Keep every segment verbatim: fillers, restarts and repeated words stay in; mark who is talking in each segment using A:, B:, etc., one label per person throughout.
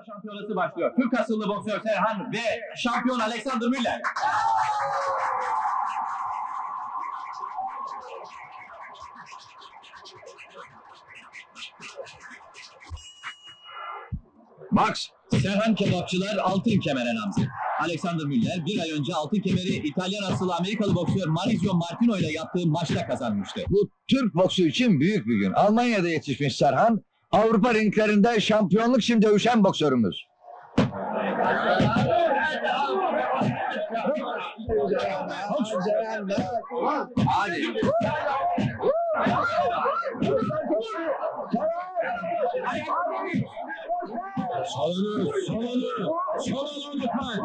A: Avrupa Şampiyonası başlıyor. Türk asıllı boksör Serhan ve şampiyon Alexander Müller.
B: Max!
A: Serhan Kebapçılar altın kemere namzı. Alexander Müller bir ay önce altın kemeri İtalyan asıllı Amerikalı boksör Maurizio Martino ile yaptığı maçta kazanmıştı.
B: Bu Türk boksu için büyük bir gün. Almanya'da yetişmiş Serhan, Avrupa ringlerinde şampiyonluk için dövüşen boksörümüz. Hadi.
A: Salonu, salonu, salonu lütfen.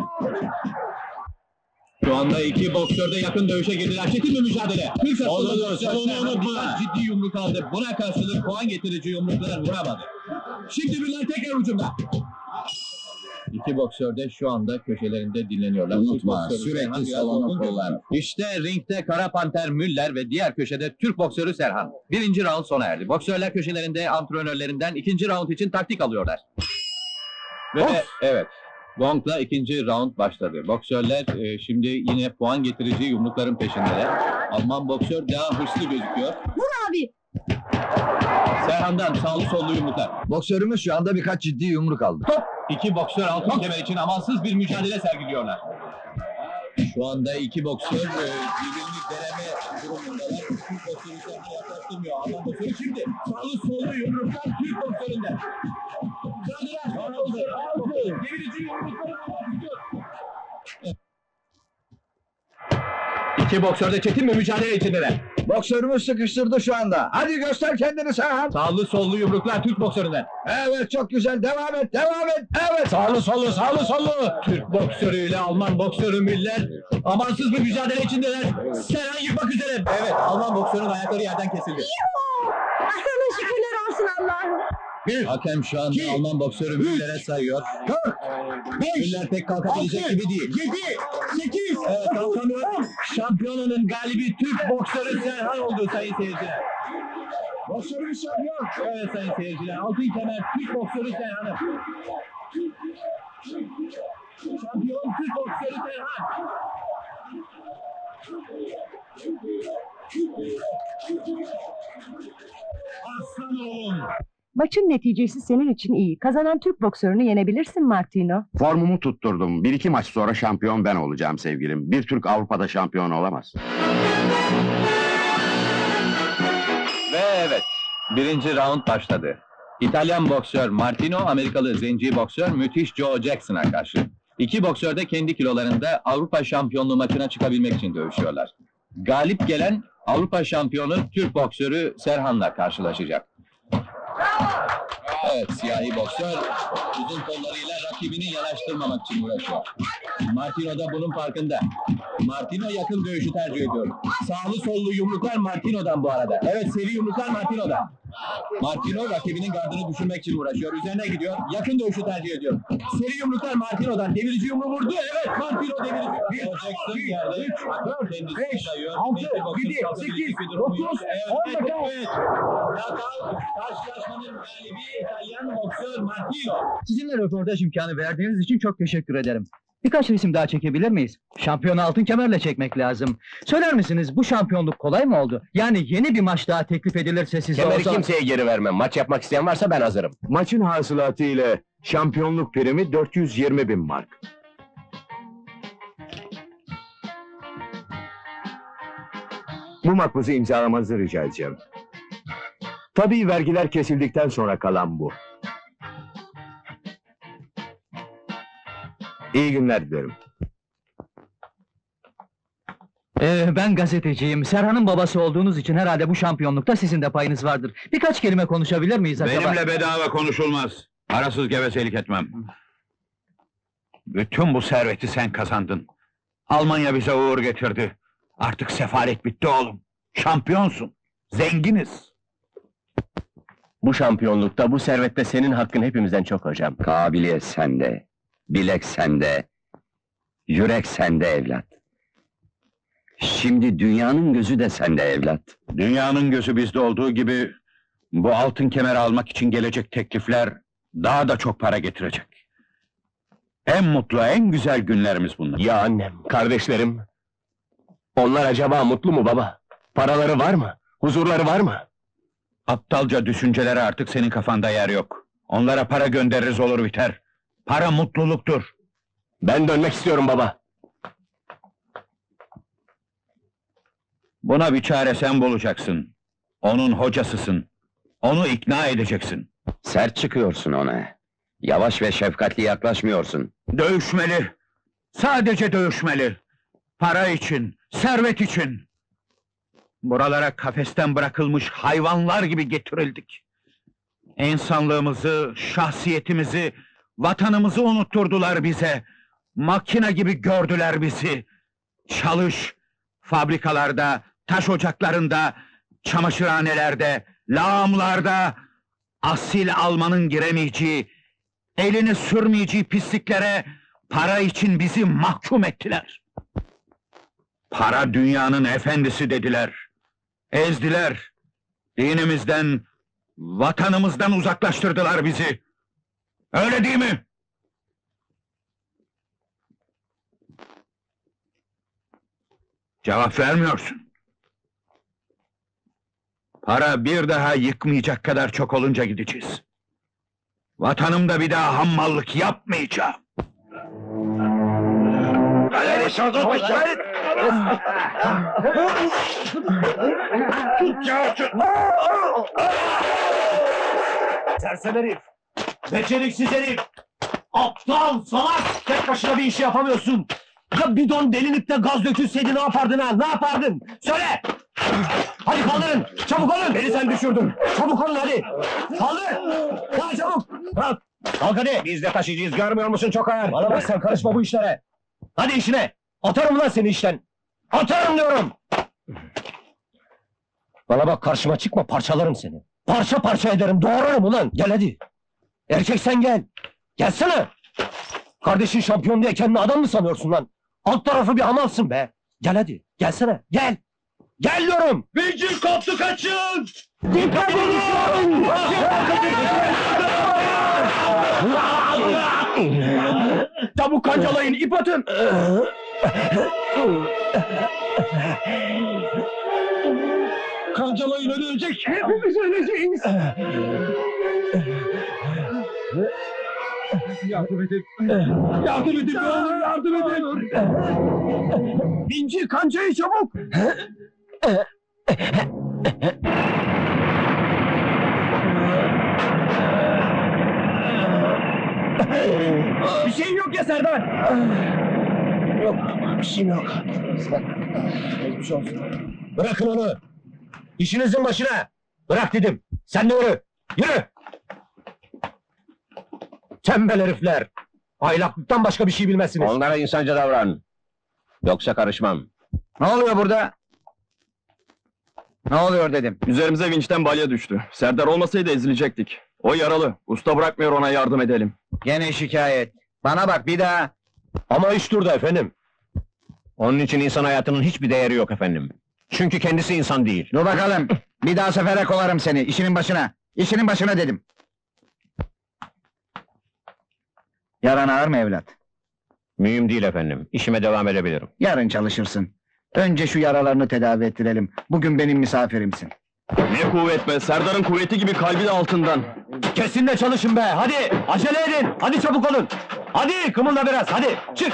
A: Şu anda iki boksör de yakın dövüşe girdiler. Çetin bir mücadele. Türk asıllı salonu unutma. Ciddi yumruk aldı. Buna karşılık puan getirici yumruklar vuramadı. Şimdi Müller tekrar ucunda. İki boksör de şu anda köşelerinde dinleniyorlar.
B: Unutma, sürekli salonu kullan.
A: İşte ringde Kara Panter Müller ve diğer köşede Türk boksörü Serhan. Birinci round sona erdi. Boksörler köşelerinde antrenörlerinden ikinci round için taktik alıyorlar. Ve
B: Of!
A: evet, gongla ikinci round başladı. Boksörler e, şimdi yine puan getirici yumrukların peşindeler. Alman boksör daha hırslı gözüküyor.
C: Vur abi!
A: Serhan'dan sağlı sollu yumruklar.
B: Boksörümüz şu anda birkaç ciddi yumruk aldı.
A: Top! İki boksör altın kemer için amansız bir mücadele sergiliyorlar. Şu anda iki boksör e, birbirini deneme durumundalar. Türk boksörü Serhan'a yaklaştırmıyor. Alman boksörü şimdi sağlı sollu yumruklar Türk boksöründe. Sıradalar. Boksör aldı. Devirici yumrukları başlıyor. İki boksör de çetin bir mücadele içindeler.
B: Boksörümüz sıkıştırdı şu anda. Hadi göster kendini Serhan.
A: Sağlı sollu yumruklar Türk boksöründen.
B: Evet, çok güzel. Devam et, devam et. Evet.
A: Sağlı sollu, sağlı sollu. Türk boksörüyle Alman boksörü Müller amansız bir mücadele içindeler. Serhan yıkmak üzere. Evet, Alman boksörün ayakları yerden kesildi.
C: Yuhuu! Sana şükürler olsun Allah'ım.
A: Hakem şu anda
B: İki,
A: Alman boksörü Müller'e sayıyor.
B: Dört, beş,
A: Müller pek kalkabilecek
B: altı,
A: gibi değil.
B: yedi, sekiz.
A: Evet, kalkamıyor. Şampiyonanın galibi Türk boksörü Serhan oldu sayın seyirciler.
B: Boksörümüz şampiyon.
A: Evet sayın seyirciler, altın kemer Türk boksörü Serhan'ın. Şampiyon Türk boksörü Serhan. Aslan oğlum.
C: Maçın neticesi senin için iyi. Kazanan Türk boksörünü yenebilirsin Martino.
D: Formumu tutturdum. Bir iki maç sonra şampiyon ben olacağım sevgilim. Bir Türk Avrupa'da şampiyon olamaz.
A: Ve evet, birinci round başladı. İtalyan boksör Martino, Amerikalı zenci boksör müthiş Joe Jackson'a karşı. İki boksör de kendi kilolarında Avrupa şampiyonluğu maçına çıkabilmek için dövüşüyorlar. Galip gelen Avrupa şampiyonu Türk boksörü Serhan'la karşılaşacak. Evet, siyahi boksör uzun kollarıyla rakibini yanaştırmamak için uğraşıyor. Martino da bunun farkında. Martino yakın dövüşü tercih ediyor. Sağlı sollu yumruklar Martino'dan bu arada. Evet, seri yumruklar Martino'dan. Martino rakibinin gardını düşürmek için uğraşıyor. Üzerine gidiyor. Yakın dövüşü tercih ediyor. Seri yumruklar Martino'dan. Devirici yumruğu vurdu. Evet, Martino devirici. bir, Jackson yerde. üç, dört, beş, altı, yedi, sekiz, dokuz, on bakalım. Evet. Knockout, karşılaşmanın galibi İtalyan boksör Martino.
E: Sizinle röportaj imkanı verdiğiniz için çok teşekkür ederim. Birkaç resim daha çekebilir miyiz? Şampiyonu altın kemerle çekmek lazım. Söyler misiniz, bu şampiyonluk kolay mı oldu? Yani yeni bir maç daha teklif edilirse size
F: Kemeri
E: o zaman...
F: kimseye geri vermem. Maç yapmak isteyen varsa ben hazırım.
D: Maçın hasılatı ile şampiyonluk primi dört yüz yirmi bin mark. Bu makbuzu imzalamanızı rica edeceğim. Tabii vergiler kesildikten sonra kalan bu. İyi günler dilerim.
E: Ee, ben gazeteciyim. Serhan'ın babası olduğunuz için herhalde bu şampiyonlukta sizin de payınız vardır. Birkaç kelime konuşabilir miyiz acaba?
G: Benimle bedava konuşulmaz. Parasız gevezelik etmem. Bütün bu serveti sen kazandın. Almanya bize uğur getirdi. Artık sefalet bitti oğlum. Şampiyonsun. Zenginiz.
F: Bu şampiyonlukta, bu servette senin hakkın hepimizden çok hocam.
D: Kabiliyet sende, bilek sende, yürek sende evlat. Şimdi dünyanın gözü de sende evlat.
G: Dünyanın gözü bizde olduğu gibi... ...bu altın kemeri almak için gelecek teklifler... ...daha da çok para getirecek. En mutlu, en güzel günlerimiz bunlar.
F: Ya annem, kardeşlerim? Onlar acaba mutlu mu baba? Paraları var mı? Huzurları var mı?
G: Aptalca düşüncelere artık senin kafanda yer yok. Onlara para göndeririz olur biter. Para mutluluktur.
F: Ben dönmek istiyorum baba.
G: Buna bir çare sen bulacaksın. Onun hocasısın. Onu ikna edeceksin.
H: Sert çıkıyorsun ona. Yavaş ve şefkatli yaklaşmıyorsun.
G: Dövüşmeli. Sadece dövüşmeli. Para için, servet için. Buralara kafesten bırakılmış hayvanlar gibi getirildik. İnsanlığımızı, şahsiyetimizi, vatanımızı unutturdular bize. Makine gibi gördüler bizi. Çalış, fabrikalarda, taş ocaklarında, çamaşırhanelerde, lağımlarda, asil Almanın giremeyeceği, elini sürmeyeceği pisliklere para için bizi mahkum ettiler. Para dünyanın efendisi dediler. Ezdiler. Dinimizden, vatanımızdan uzaklaştırdılar bizi. Öyle değil mi? Cevap vermiyorsun. Para bir daha yıkmayacak kadar çok olunca gideceğiz. Vatanımda bir daha hammallık yapmayacağım.
A: Sersem herif! Beceriksiz herif! Aptal, salak! Tek başına bir işi yapamıyorsun! Ya bidon delinip de gaz dökülseydi ne yapardın ha? Ne yapardın? Söyle! Hadi kaldırın! Çabuk olun! Beni sen düşürdün! Çabuk olun hadi! Kaldır! Hadi çabuk! Kalk! Kalk hadi! Biz de taşıyacağız, görmüyor musun çok ağır? Bana bak sen karışma bu işlere! Hadi işine! Atarım lan seni işten! Atarım diyorum! Bana bak karşıma çıkma, parçalarım seni! Parça parça ederim, doğrarım ulan! Gel hadi! Erkek sen gel! Gelsene! Kardeşin şampiyon diye kendini adam mı sanıyorsun lan? Alt tarafı bir hamalsın be! Gel hadi, gelsene, gel! Gel diyorum! Bici koptu kaçın! Dikkat edin! Çabuk kancalayın, ip atın! Kancalayın, ölecek! Hepimiz öleceğiz! Yardım edin! Yardım edin! Ne olur yardım edin! İnci kancayı çabuk! Bir şeyin yok ya Serdar! Yok, bir şeyim yok. Geçmiş olsun. Bırakın onu! İşinizin başına! Bırak dedim! Sen de yürü! Yürü! Tembel herifler! Aylaklıktan başka bir şey bilmezsiniz.
F: Onlara insanca davran. Yoksa karışmam.
B: Ne oluyor burada? Ne oluyor dedim.
I: Üzerimize vinçten balya düştü. Serdar olmasaydı ezilecektik. O yaralı. Usta bırakmıyor, ona yardım edelim.
B: Gene şikayet. Bana bak bir daha.
A: Ama iş durdu efendim.
F: Onun için insan hayatının hiçbir değeri yok efendim. Çünkü kendisi insan değil.
B: Dur bakalım. Bir daha sefere kolarım seni. İşinin başına. İşinin başına dedim. Yaran ağır mı evlat?
F: Mühim değil efendim. İşime devam edebilirim.
B: Yarın çalışırsın. Önce şu yaralarını tedavi ettirelim. Bugün benim misafirimsin.
I: Ne kuvvet be! Serdar'ın kuvveti gibi kalbi de altından.
A: Kesin de çalışın be! Hadi! Acele edin! Hadi çabuk olun! Hadi! Kımılda biraz! Hadi! Çık!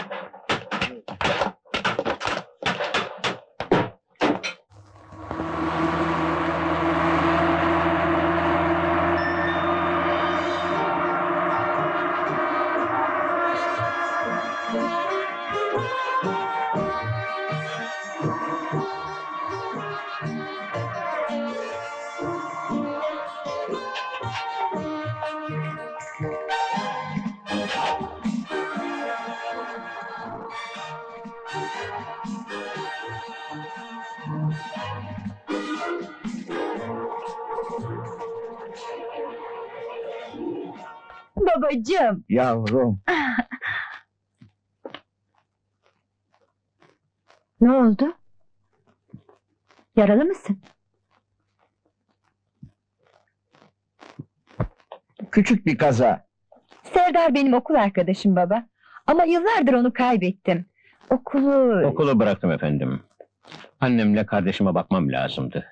C: Babacığım!
B: Yavrum.
C: Ne oldu? Yaralı mısın?
B: Küçük bir kaza.
C: Serdar benim okul arkadaşım baba.
J: Ama yıllardır onu kaybettim. Okulu...
F: Okulu bıraktım efendim. Annemle kardeşime bakmam lazımdı.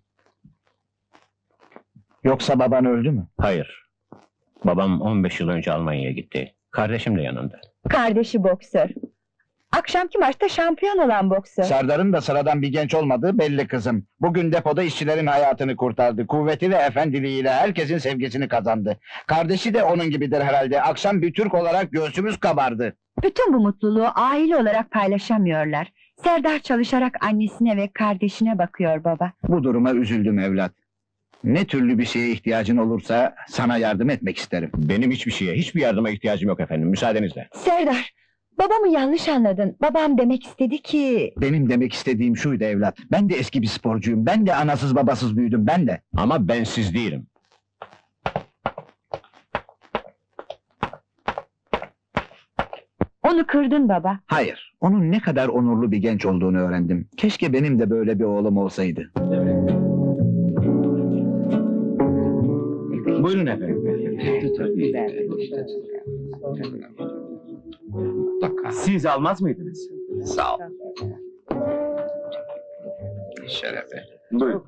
B: Yoksa baban öldü mü?
F: Hayır. Babam on beş yıl önce Almanya'ya gitti. Kardeşim de yanında.
J: Kardeşi boksör. Akşamki maçta şampiyon olan boksör.
B: Serdar'ın da sıradan bir genç olmadığı belli kızım. Bugün depoda işçilerin hayatını kurtardı. Kuvveti ve efendiliğiyle herkesin sevgisini kazandı. Kardeşi de onun gibidir herhalde. Akşam bir Türk olarak göğsümüz kabardı.
J: Bütün bu mutluluğu aile olarak paylaşamıyorlar. Serdar çalışarak annesine ve kardeşine bakıyor baba.
B: Bu duruma üzüldüm evlat. Ne türlü bir şeye ihtiyacın olursa sana yardım etmek isterim.
F: Benim hiçbir şeye, hiçbir yardıma ihtiyacım yok efendim. Müsaadenizle.
J: Serdar, babamı yanlış anladın. Babam demek istedi ki...
B: Benim demek istediğim şuydu evlat. Ben de eski bir sporcuyum. Ben de anasız babasız büyüdüm. Ben de.
F: Ama ben siz değilim.
J: Onu kırdın baba.
B: Hayır. Onun ne kadar onurlu bir genç olduğunu öğrendim. Keşke benim de böyle bir oğlum olsaydı.
F: Buyurun efendim. Siz almaz mıydınız?
H: Sağ ol. Şerefe.
F: Buyurun.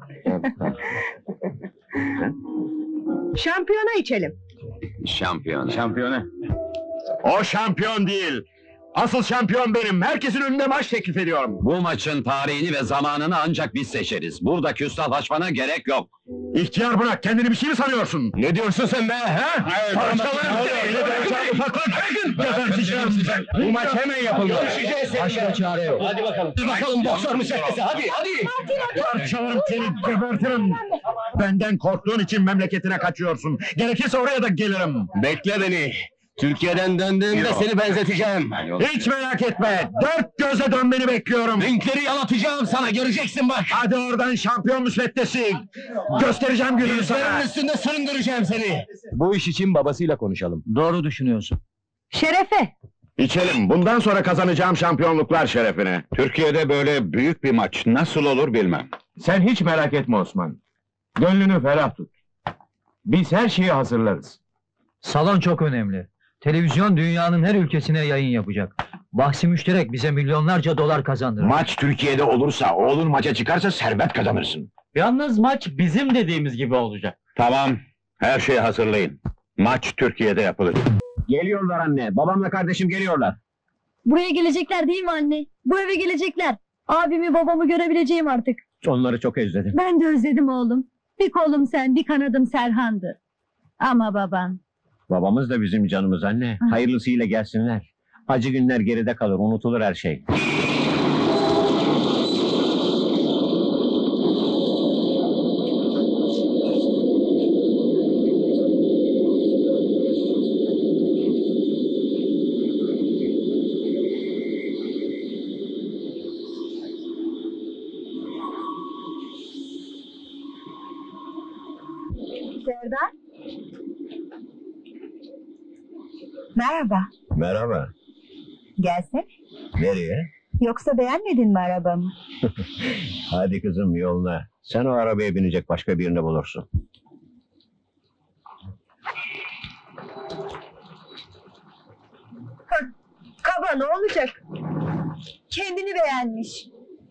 C: Şampiyona içelim.
H: Şampiyon.
F: Şampiyona.
D: O şampiyon değil. Asıl şampiyon benim. Herkesin önünde maç teklif ediyorum.
H: Bu maçın tarihini ve zamanını ancak biz seçeriz. Burada küstahlaşmana gerek yok.
D: İhtiyar bırak. Kendini bir şey mi sanıyorsun?
F: Ne diyorsun sen be, ha?
D: Parçalarım seni. Geberteceğim.
F: Bu maç hemen yapılmalı.
E: Başka çare yok.
F: Hadi bakalım. Bakalım boksör müsaadesi, hadi, hadi.
D: Parçalarım seni. Gebertirim. Benden korktuğun için memleketine kaçıyorsun. Gerekirse oraya da gelirim.
F: Bekle beni. Türkiye'den döndüğümde seni benzeteceğim.
D: Hiç merak etme. Dört göze dönmeni bekliyorum.
F: Linkleri yalatacağım sana, göreceksin bak.
D: Hadi oradan şampiyon müsveddesi. Göstereceğim gününü sana.
F: Dizlerimin üstünde süründüreceğim seni. Bu iş için babasıyla konuşalım.
E: Doğru düşünüyorsun.
C: Şerefe.
D: İçelim. Bundan sonra kazanacağım şampiyonluklar şerefine.
G: Türkiye'de böyle büyük bir maç nasıl olur bilmem.
F: Sen hiç merak etme Osman. Gönlünü ferah tut. Biz her şeyi hazırlarız.
E: Salon çok önemli. Televizyon dünyanın her ülkesine yayın yapacak. Bahsi müşterek bize milyonlarca dolar kazandırır.
G: Maç Türkiye'de olursa, oğlun maça çıkarsa servet kazanırsın.
K: Yalnız maç bizim dediğimiz gibi olacak.
G: Tamam, her şeyi hazırlayın. Maç Türkiye'de yapılır.
F: Geliyorlar anne, babamla kardeşim geliyorlar.
J: Buraya gelecekler değil mi anne? Bu eve gelecekler. Abimi babamı görebileceğim artık.
F: Onları çok özledim.
J: Ben de özledim oğlum. Bir kolum sen, bir kanadım Serhan'dı. Ama baban...
F: Babamız da bizim canımız anne. Hayırlısıyla gelsinler. Acı günler geride kalır, unutulur her şey.
J: Serdar? Merhaba.
F: Merhaba.
J: Gelsene.
F: Nereye?
J: Yoksa beğenmedin mi arabamı?
F: Hadi kızım yoluna. Sen o arabaya binecek başka birini bulursun.
J: Kaba ne olacak? Kendini beğenmiş.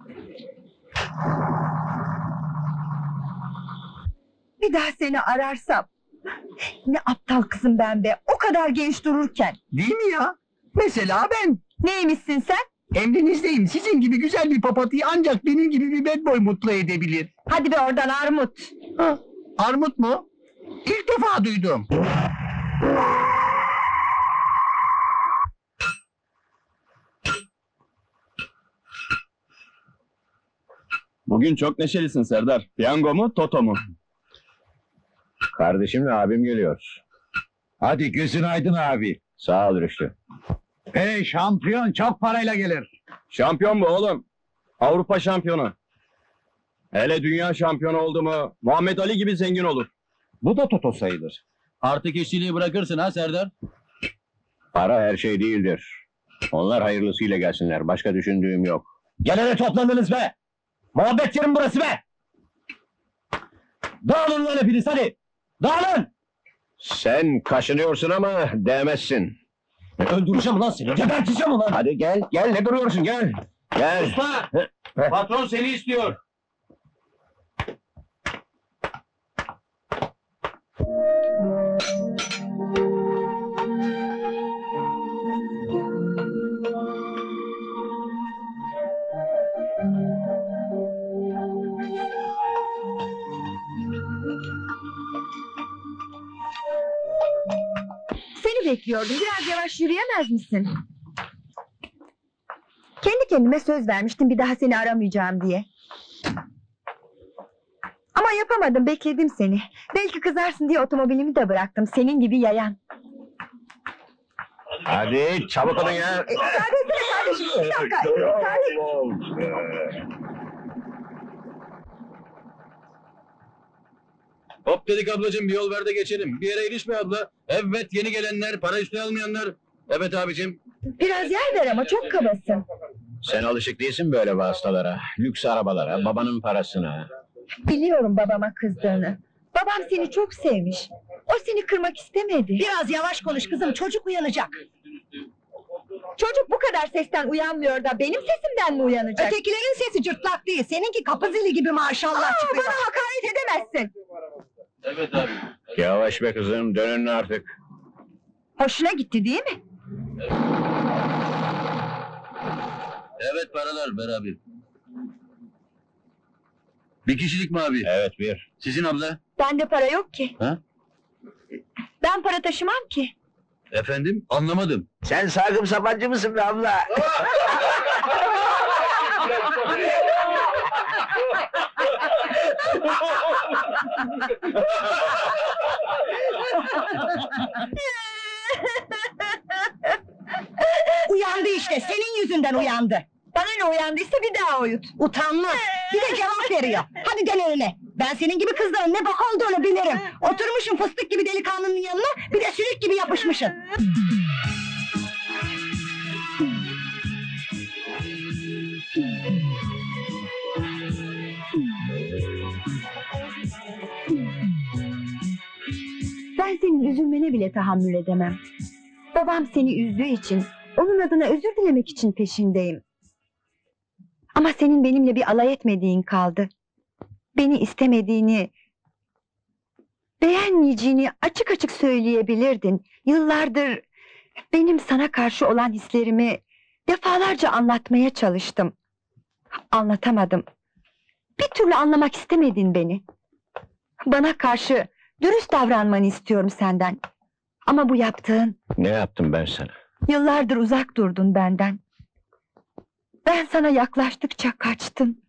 J: Bir daha seni ararsam... Ne aptal kızım ben be, o kadar genç dururken.
B: Değil mi ya? Mesela ben.
J: Neymişsin sen?
B: Emrinizdeyim. Sizin gibi güzel bir papatıyı ancak benim gibi bir bad boy mutlu edebilir.
J: Hadi be oradan armut.
B: Ha, armut mu? İlk defa duydum.
I: Bugün çok neşelisin Serdar. Piyango mu, toto mu?
F: Kardeşimle abim geliyor.
G: Hadi gözün aydın abi.
F: Sağ ol Rüştü.
G: Hey şampiyon çok parayla gelir.
I: Şampiyon bu oğlum. Avrupa şampiyonu. Hele dünya şampiyonu oldu mu, Muhammed Ali gibi zengin olur.
G: Bu da toto sayılır.
A: Artık işçiliği bırakırsın ha Serdar?
F: Para her şey değildir. Onlar hayırlısıyla gelsinler. Başka düşündüğüm yok.
A: Gene de toplandınız be! Muhabbet yerim burası be! Dağılın lan hepiniz hadi! Dağılın!
F: Sen kaşınıyorsun ama değmezsin. Öldüreceğim lan seni, geberteceğim ulan!
D: Hadi gel, gel ne duruyorsun gel. Gel.
F: Usta! Patron seni istiyor!
J: Seni bekliyordum. Biraz yavaş yürüyemez misin? Kendi kendime söz vermiştim bir daha seni aramayacağım diye. Ama yapamadım, bekledim seni. Belki kızarsın diye otomobilimi de bıraktım. Senin gibi yayan.
D: Hadi çabuk olun ya.
J: E, müsaade etsene kardeşim. Bir dakika. Müsaade.
A: Hop dedik ablacığım, bir yol ver de geçelim. Bir yere ilişme abla. Evet, yeni gelenler, para üstüne almayanlar. Evet abicim.
J: Biraz yer ver ama çok kabasın.
A: Sen alışık değilsin böyle vasıtalara. Lüks arabalara, babanın parasına.
J: Biliyorum babama kızdığını. Babam seni çok sevmiş. O seni kırmak istemedi.
C: Biraz yavaş konuş kızım, çocuk uyanacak.
J: Çocuk bu kadar sesten uyanmıyor da benim sesimden mi uyanacak?
C: Ötekilerin sesi cırtlak değil, seninki kapı zili gibi maşallah
J: Aa,
C: çıkıyor.
J: bana hakaret edemezsin.
A: Evet abi.
D: Yavaş be kızım, dönün artık.
J: Hoşuna gitti değil mi?
A: Evet paralar beraber. Bir kişilik mi abi?
D: Evet bir.
A: Sizin abla?
J: Bende para yok ki.
A: Ha?
J: Ben para taşımam ki.
A: Efendim? Anlamadım.
B: Sen Sakıp Sabancı mısın be abla?
C: Uyandı işte, senin yüzünden uyandı.
J: Bana ne uyandıysa bir daha uyut.
C: Utanmaz, bir de cevap veriyor. Hadi dön önüne. Ben senin gibi kızların ne bok olduğunu bilirim. Oturmuşsun fıstık gibi delikanlının yanına, bir de sülük gibi yapışmışsın.
J: Ben senin üzülmene bile tahammül edemem. Babam seni üzdüğü için, onun adına özür dilemek için peşindeyim. Ama senin benimle bir alay etmediğin kaldı. Beni istemediğini, beğenmeyeceğini açık açık söyleyebilirdin. Yıllardır benim sana karşı olan hislerimi defalarca anlatmaya çalıştım. Anlatamadım. Bir türlü anlamak istemedin beni. Bana karşı dürüst davranmanı istiyorum senden. Ama bu yaptığın...
D: Ne yaptım ben sana?
J: Yıllardır uzak durdun benden. Ben sana yaklaştıkça kaçtın.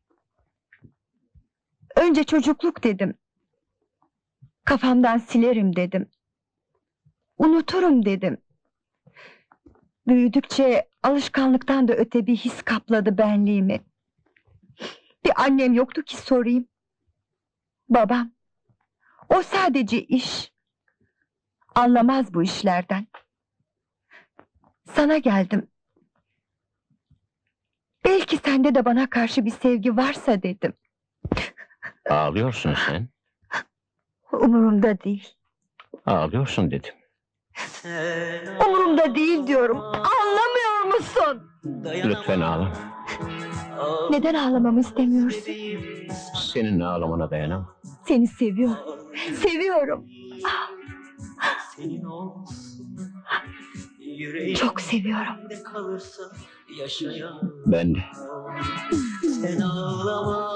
J: Önce çocukluk dedim. Kafamdan silerim dedim. Unuturum dedim. Büyüdükçe alışkanlıktan da öte bir his kapladı benliğimi. Bir annem yoktu ki sorayım. Babam. O sadece iş. Anlamaz bu işlerden. Sana geldim. Belki sende de bana karşı bir sevgi varsa dedim.
D: Ağlıyorsun sen.
J: Umurumda değil.
D: Ağlıyorsun dedim.
J: Umurumda değil diyorum. Anlamıyor musun?
D: Lütfen ağlama.
J: Neden ağlamamı istemiyorsun?
D: Senin ağlamana dayanamam.
J: Seni seviyorum. Seviyorum. Çok seviyorum.
D: Ben de.
L: Sen ağlama,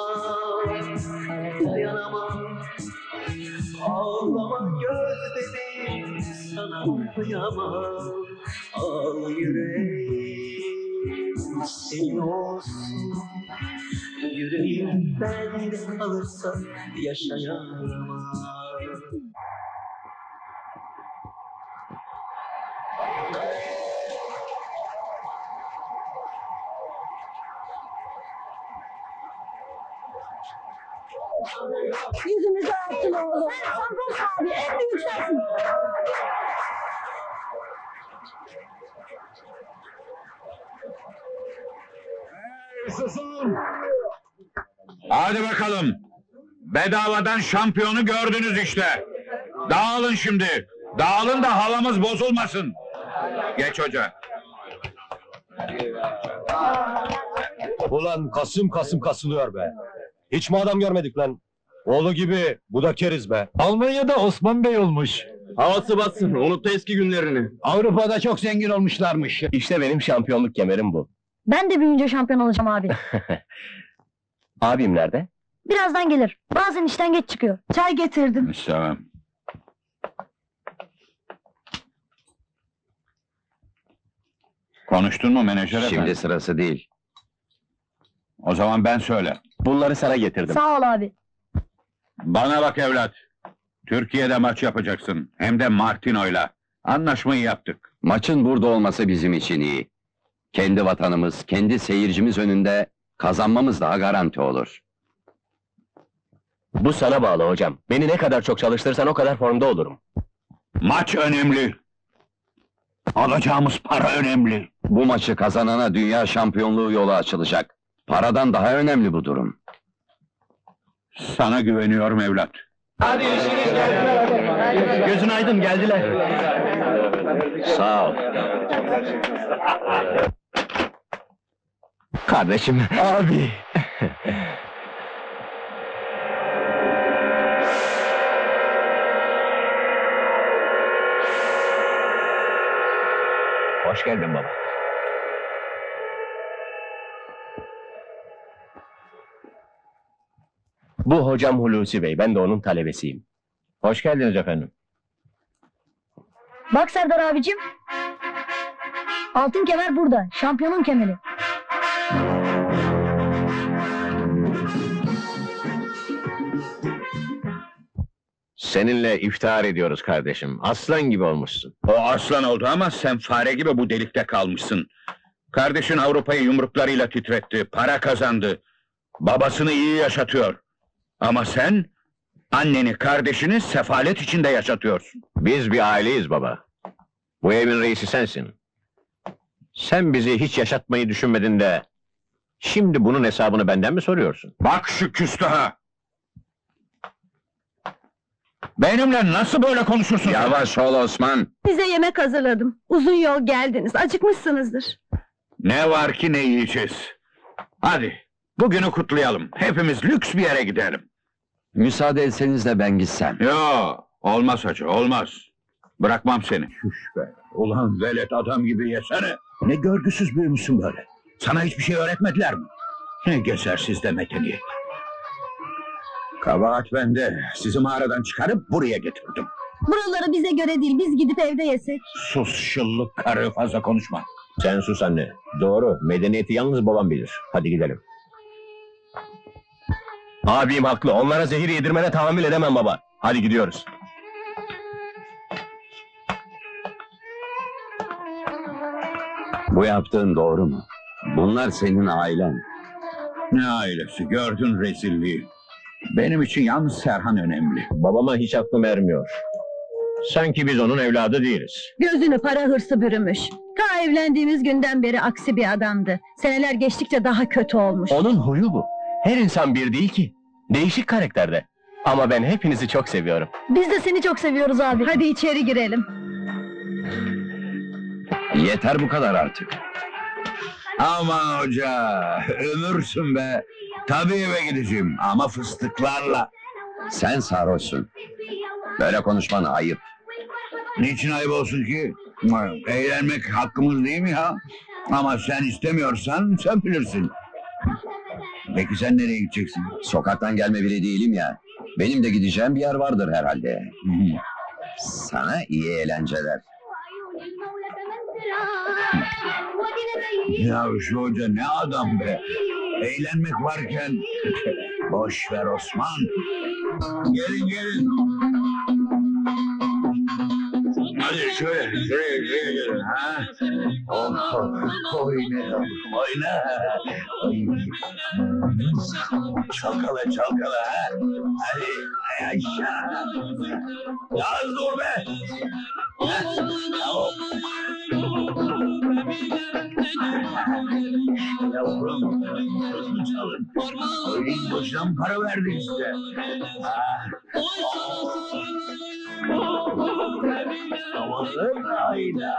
L: dayanamam. Ağlama göz bebeğim, sana kıyamam. Ağla yüreğim, senin olsun. Yüreğim bende kalırsa yaşayamam.
C: Yüzümüzü attın oğlum. Santos abi, en büyük sensin.
G: Susun! Hadi bakalım. Bedavadan şampiyonu gördünüz işte. Dağılın şimdi. Dağılın da havamız bozulmasın. Geç hoca.
I: Ulan Kasım Kasım kasılıyor be. Hiç mi adam görmedik lan? Oğlu gibi bu da keriz be.
G: Almanya'da Osman Bey olmuş.
I: Havası batsın, unuttu eski günlerini.
G: Avrupa'da çok zengin olmuşlarmış.
F: İşte benim şampiyonluk kemerim bu.
C: Ben de büyüyünce şampiyon olacağım abi.
F: Abim nerede?
C: Birazdan gelir. Bazen işten geç çıkıyor. Çay getirdim.
G: Tamam. Konuştun mu menajer efendi?
H: Şimdi sırası değil.
G: O zaman ben söyle.
F: Bunları sana getirdim.
C: Sağ ol abi.
G: Bana bak evlat. Türkiye'de maç yapacaksın. Hem de Martino'yla. Anlaşmayı yaptık.
H: Maçın burada olması bizim için iyi. Kendi vatanımız, kendi seyircimiz önünde kazanmamız daha garanti olur.
F: Bu sana bağlı hocam. Beni ne kadar çok çalıştırırsan o kadar formda olurum.
G: Maç önemli. Alacağımız para önemli.
H: Bu maçı kazanana dünya şampiyonluğu yolu açılacak. Paradan daha önemli bu durum.
G: Sana güveniyorum evlat.
E: Gözün aydın, geldiler.
H: Sağ ol.
F: Kardeşim.
E: Abi.
F: Hoş geldin baba. Bu hocam Hulusi Bey, ben de onun talebesiyim.
I: Hoş geldiniz efendim.
C: Bak Serdar abicim. Altın kemer burada. Şampiyonun kemeri.
I: Seninle iftihar ediyoruz kardeşim. Aslan gibi olmuşsun.
G: O aslan oldu ama sen fare gibi bu delikte kalmışsın. Kardeşin Avrupa'yı yumruklarıyla titretti, para kazandı. Babasını iyi yaşatıyor. Ama sen, anneni, kardeşini sefalet içinde yaşatıyorsun.
I: Biz bir aileyiz baba. Bu evin reisi sensin. Sen bizi hiç yaşatmayı düşünmedin de... Şimdi bunun hesabını benden mi soruyorsun?
G: Bak şu küstaha! Benimle nasıl böyle konuşursun?
H: Yavaş ol Osman.
J: Size yemek hazırladım. Uzun yol geldiniz. Acıkmışsınızdır.
G: Ne var ki ne yiyeceğiz? Hadi, bugünü kutlayalım. Hepimiz lüks bir yere gidelim.
H: Müsaade etseniz de ben gitsem.
G: Yo, olmaz hacı, olmaz. Bırakmam seni. Şuş be, ulan velet adam gibi yesene. Ne görgüsüz büyümüşsün böyle. Sana hiçbir şey öğretmediler mi? Ne geçersiz de medeniyet. Kabahat bende. Sizi mağaradan çıkarıp buraya getirdim.
C: Buraları bize göre değil. Biz gidip evde yesek.
G: Sus şıllık karı, fazla konuşma.
I: Sen sus anne. Doğru, medeniyeti yalnız babam bilir. Hadi gidelim.
F: Abim haklı, onlara zehir yedirmene tahammül edemem baba. Hadi gidiyoruz.
H: Bu yaptığın doğru mu? Bunlar senin ailen.
G: Ne ailesi, gördün rezilliği. Benim için yalnız Serhan önemli.
I: Babama hiç aklım ermiyor. Sanki biz onun evladı değiliz.
J: Gözünü para hırsı bürümüş. Ta evlendiğimiz günden beri aksi bir adamdı. Seneler geçtikçe daha kötü olmuş.
F: Onun huyu bu. Her insan bir değil ki. Değişik karakterde. Ama ben hepinizi çok seviyorum.
C: Biz de seni çok seviyoruz abi.
J: Hadi içeri girelim.
H: Yeter bu kadar artık.
G: Aman hoca, ömürsün be. Tabii eve gideceğim ama fıstıklarla.
H: Sen sarhoşsun. Böyle konuşman ayıp.
G: Niçin ayıp olsun ki? Eğlenmek hakkımız değil mi ya? Ama sen istemiyorsan sen bilirsin. Peki sen nereye gideceksin?
H: Sokaktan gelme biri değilim ya. Benim de gideceğim bir yer vardır herhalde. Sana iyi eğlenceler.
G: Ya şu hoca ne adam be! Eğlenmek varken... Boş ver Osman! Gelin gelin! Hadi şöyle, şuraya, şuraya gelin ha! Oh, oh, oyna, oyna! Çalkala, çalkala ha! Hadi, ay aşağı! Yalnız dur be! Tamam! Yavrum, sözünü çalın. Oynayın boşuna para verdik size. Ah.
L: Zavallı Ayda.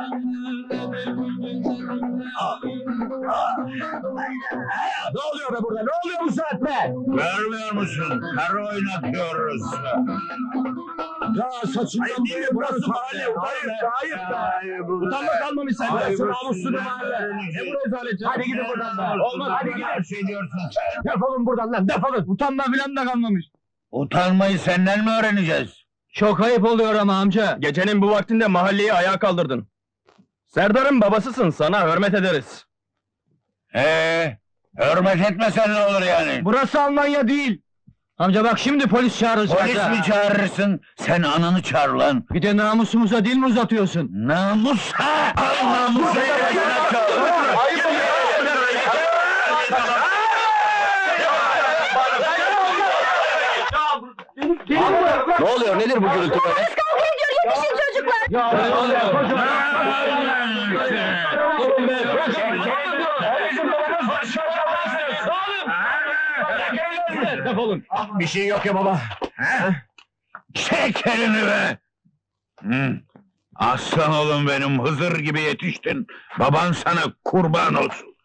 A: Ne oluyor be burada? Ne oluyor bu saatte?
G: Görmüyor musun? Kar oynatıyoruz.
A: Ya saçından böyle burası mahalle. Hayır, hayır. Utanma kalmamış sende. Sen namuslu bir mahalle. Ne bu rezaleti? Hadi gidin buradan be. Olmaz, hadi gidin.
G: Ediyorsun sen.
A: Defolun buradan lan, defolun. Utanma filan da kalmamış.
G: Utanmayı senden mi öğreneceğiz?
E: Çok ayıp oluyor ama amca.
F: Gecenin bu vaktinde mahalleyi ayağa kaldırdın. Serdar'ın babasısın, sana hürmet ederiz.
G: Ee, hürmet etmesen ne olur yani?
E: Burası Almanya değil. Amca bak şimdi polis çağıracağız.
G: Polis
E: ha.
G: mi çağırırsın? Sen ananı çağır lan.
E: Bir de namusumuza dil mi uzatıyorsun?
G: Namus ha! Al namusa yaşına çağır.
F: Ne oluyor, nedir bu gürültü böyle?
C: Polis kavga ediyor, yetişin çocuklar.
E: Ya ne oluyor kocaman?
A: Durun be, bırakın. Defolun.
G: Bir şey yok ya baba. He? Çek elini be! Hı. Aslan oğlum benim, Hızır gibi yetiştin. Baban sana kurban olsun.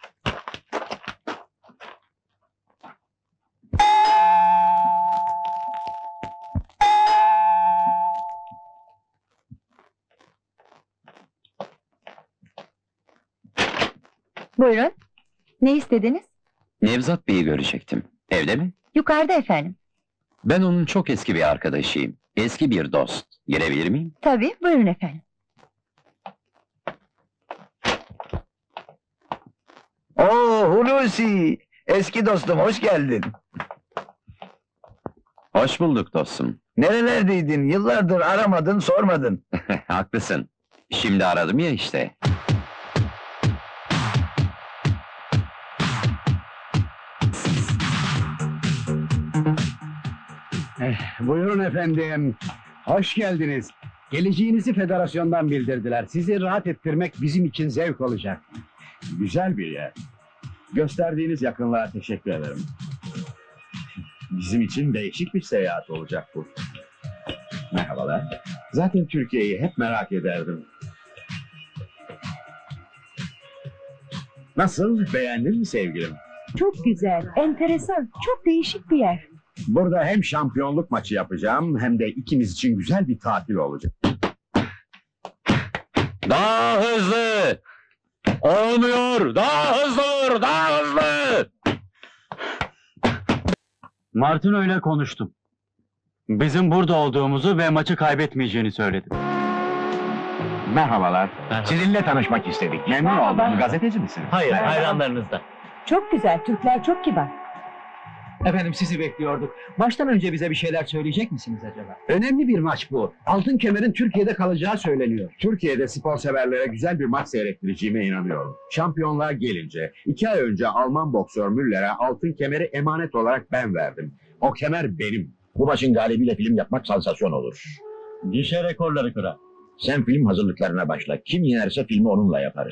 J: Buyurun. Ne istediniz?
H: Nevzat Bey'i görecektim. Evde mi?
J: Yukarıda efendim.
H: Ben onun çok eski bir arkadaşıyım. Eski bir dost. Girebilir miyim?
J: Tabii, buyurun efendim.
B: Oo Hulusi! Eski dostum, hoş geldin.
H: Hoş bulduk dostum.
B: Nerelerdeydin? Yıllardır aramadın, sormadın.
H: Haklısın. Şimdi aradım ya işte.
M: Buyurun efendim. Hoş geldiniz. Geleceğinizi federasyondan bildirdiler. Sizi rahat ettirmek bizim için zevk olacak. Güzel bir yer. Gösterdiğiniz yakınlığa teşekkür ederim. Bizim için değişik bir seyahat olacak bu. Merhabalar. Zaten Türkiye'yi hep merak ederdim. Nasıl? Beğendin mi sevgilim?
J: Çok güzel, enteresan, çok değişik bir yer.
M: Burada hem şampiyonluk maçı yapacağım hem de ikimiz için güzel bir tatil olacak.
F: Daha hızlı! Olmuyor! Daha hızlı vur! Daha hızlı!
K: Martino ile konuştum. Bizim burada olduğumuzu ve maçı kaybetmeyeceğini söyledi.
M: Merhabalar. Sizinle tanışmak istedik. Memnun oldum. Gazeteci misiniz?
K: Hayır, hayranlarınızda.
C: Çok güzel, Türkler çok kibar.
E: Efendim sizi bekliyorduk. Maçtan önce bize bir şeyler söyleyecek misiniz acaba?
M: Önemli bir maç bu. Altın kemerin Türkiye'de kalacağı söyleniyor. Türkiye'de spor severlere güzel bir maç seyrettireceğime inanıyorum. Şampiyonluğa gelince, iki ay önce Alman boksör Müller'e altın kemeri emanet olarak ben verdim. O kemer benim.
N: Bu maçın galibiyle film yapmak sansasyon olur.
K: Gişe rekorları kırar.
N: Sen film hazırlıklarına başla. Kim yenerse filmi onunla yaparız.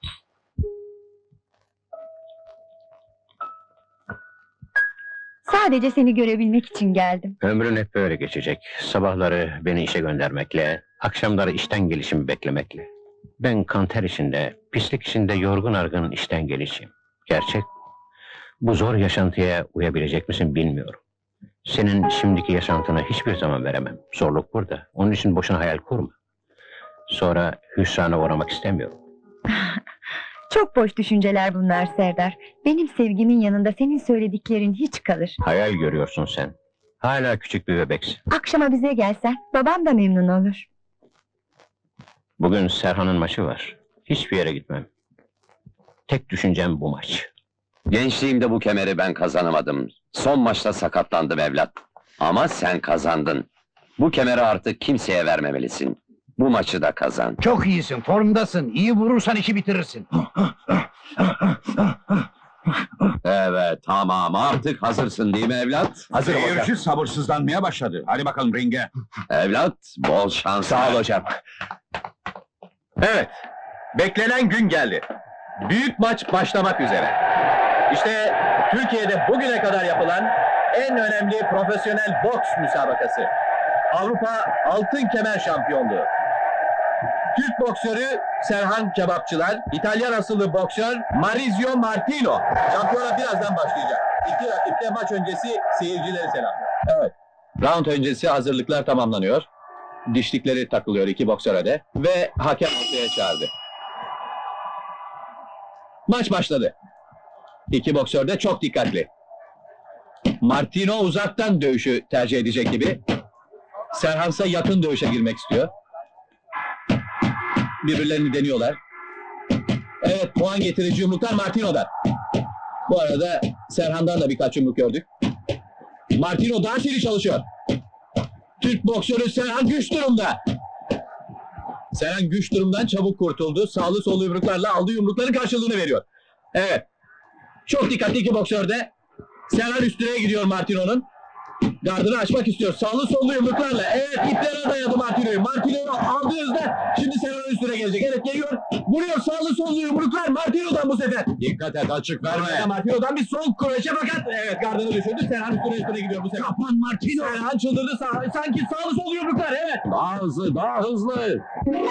J: Sadece seni görebilmek için geldim.
I: Ömrün hep böyle geçecek. Sabahları beni işe göndermekle, akşamları işten gelişimi beklemekle. Ben kanter içinde, pislik içinde yorgun argın işten gelişim. Gerçek. Bu zor yaşantıya uyabilecek misin bilmiyorum. Senin şimdiki yaşantına hiçbir zaman veremem. Zorluk burada. Onun için boşuna hayal kurma. Sonra hüsrana uğramak istemiyorum.
J: Çok boş düşünceler bunlar Serdar. Benim sevgimin yanında senin söylediklerin hiç kalır.
I: Hayal görüyorsun sen. Hala küçük bir bebeksin.
J: Akşama bize gelsen, babam da memnun olur.
I: Bugün Serhan'ın maçı var. Hiçbir yere gitmem. Tek düşüncem bu maç.
H: Gençliğimde bu kemeri ben kazanamadım. Son maçta sakatlandım evlat. Ama sen kazandın. Bu kemeri artık kimseye vermemelisin. Bu maçı da kazan.
B: Çok iyisin, formdasın. İyi vurursan işi bitirirsin.
H: Evet, tamam. Artık hazırsın değil mi evlat?
G: Hazırım hocam. Seyirci sabırsızlanmaya başladı. Hadi bakalım ringe.
H: Evlat, bol şans.
F: Sağ ol hocam. Evet, beklenen gün geldi. Büyük maç başlamak üzere. İşte Türkiye'de bugüne kadar yapılan en önemli profesyonel boks müsabakası.
A: Avrupa Altın Kemer Şampiyonluğu. Türk boksörü Serhan Kebapçılar, İtalyan asıllı boksör Maurizio Martino. Şampiyona birazdan başlayacak. İki rakip de maç öncesi seyircileri selamlıyor. Evet. Round öncesi hazırlıklar tamamlanıyor. Dişlikleri takılıyor iki boksöre de ve hakem ortaya çağırdı. Maç başladı. İki boksör de çok dikkatli. Martino uzaktan dövüşü tercih edecek gibi. Serhan ise yakın dövüşe girmek istiyor. Birbirlerini deniyorlar. Evet, puan getirici yumruklar Martino'dan. Bu arada Serhan'dan da birkaç yumruk gördük. Martino daha seri çalışıyor. Türk boksörü Serhan güç durumda. Serhan güç durumdan çabuk kurtuldu. Sağlı sollu yumruklarla aldığı yumrukların karşılığını veriyor. Evet. Çok dikkatli iki boksör de. Serhan üstüne gidiyor Martino'nun. Gardını açmak istiyor. Sağlı sollu yumruklarla. Evet, iplere dayadı Martino'yu. Martino'yu aldığı hızda şimdi Serhan'ın üstüne gelecek. Evet, geliyor. Vuruyor sağlı sollu yumruklar Martino'dan bu sefer. Dikkat et, açık verme. Martino'dan bir son kroşe fakat evet, gardını düşürdü. Serhan üstüne üstüne gidiyor bu sefer. Kapan Martino. Serhan çıldırdı. Sağ, sanki sağlı sollu yumruklar. Evet.
N: Daha hızlı, daha hızlı.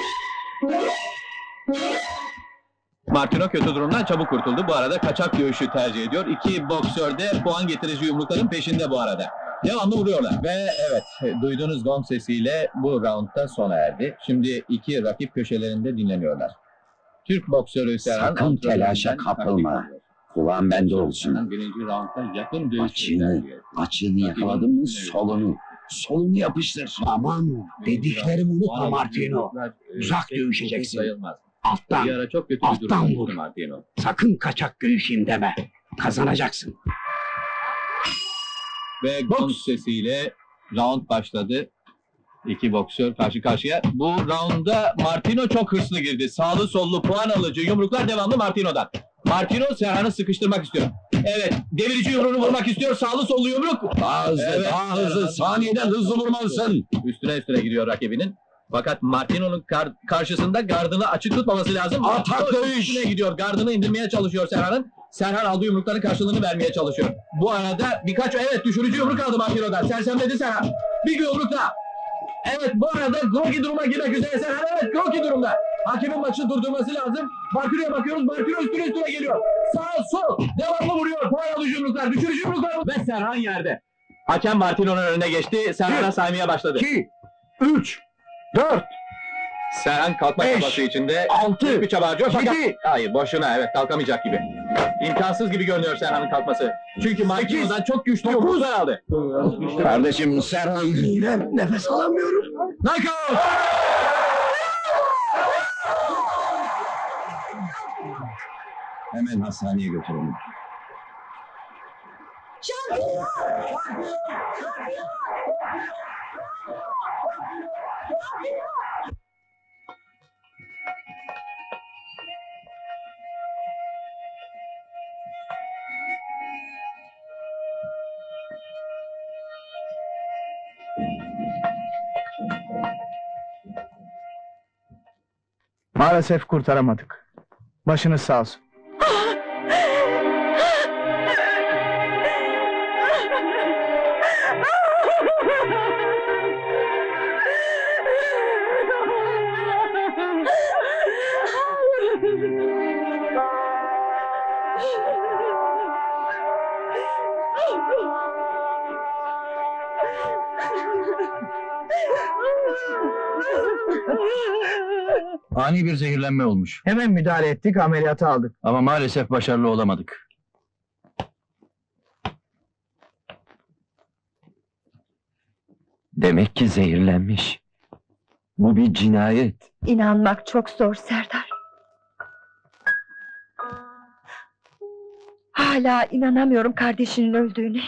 A: Martino kötü durumdan çabuk kurtuldu. Bu arada kaçak dövüşü tercih ediyor. İki boksör de puan getirici yumrukların peşinde bu arada. Devamlı vuruyorlar. Ve evet, duyduğunuz gong sesiyle bu roundda sona erdi. Şimdi iki rakip köşelerinde dinleniyorlar. Türk boksörü Serhan...
B: Sakın telaşa kapılma. Kulağın bende olsun.
A: Birinci roundda yakın dövüş...
B: Açığını, açığını yakaladın mı solunu. Solunu yapıştır.
M: Aman, dediklerimi unutma Martino. Uzak dövüşeceksin. Alttan, alttan vur. Sakın kaçak dövüşeyim deme. Kazanacaksın.
A: Ve gong sesiyle round başladı. İki boksör karşı karşıya. Bu rounda Martino çok hırslı girdi. Sağlı sollu puan alıcı yumruklar devamlı Martino'dan. Martino Serhan'ı sıkıştırmak istiyor. Evet, devirici yumruğunu vurmak istiyor. Sağlı sollu yumruk.
N: Daha hızlı, evet, daha hızlı. Saniyeden hızlı vurmalısın.
A: Üstüne üstüne gidiyor rakibinin. Fakat Martino'nun kar karşısında gardını açık tutmaması lazım.
N: Atak dövüş.
A: Üstüne gidiyor. Gardını indirmeye çalışıyor Serhan'ın. Serhan aldığı yumrukların karşılığını vermeye çalışıyor. Bu arada birkaç evet düşürücü yumruk aldı Martino'dan. Sersemledi Serhan. Bir yumruk daha. Evet, bu arada Groki duruma girmek üzere Serhan. Evet, Groki durumda. Hakemin maçı durdurması lazım. Martino'ya bakıyoruz. Martino üstüne üstüne geliyor. Sağ sol. Devamlı vuruyor. Puan alıcı yumruklar. Düşürücü yumruklar. Ve Serhan yerde. Hakem Martino'nun önüne geçti. Serhan'a saymaya başladı.
M: iki, üç, dört.
A: Serhan kalkma çabası içinde.
M: altı,
A: bir çaba harcıyor fakat...
M: yedi.
A: Hayır, boşuna, evet, kalkamayacak gibi. İmkansız gibi görünüyor Serhan'ın kalkması. Çünkü Martino'dan çok güçlü yumruklar aldı.
B: Kardeşim Serhan.
M: İrem, nefes alamıyorum.
A: Knockout!
N: Hemen hastaneye götürelim.
E: Maalesef kurtaramadık. Başınız sağ olsun. Ani bir zehirlenme olmuş. Hemen müdahale ettik, ameliyatı aldık. Ama maalesef başarılı olamadık.
H: Demek ki zehirlenmiş. Bu bir cinayet.
J: İnanmak çok zor Serdar. Hala inanamıyorum kardeşinin öldüğüne.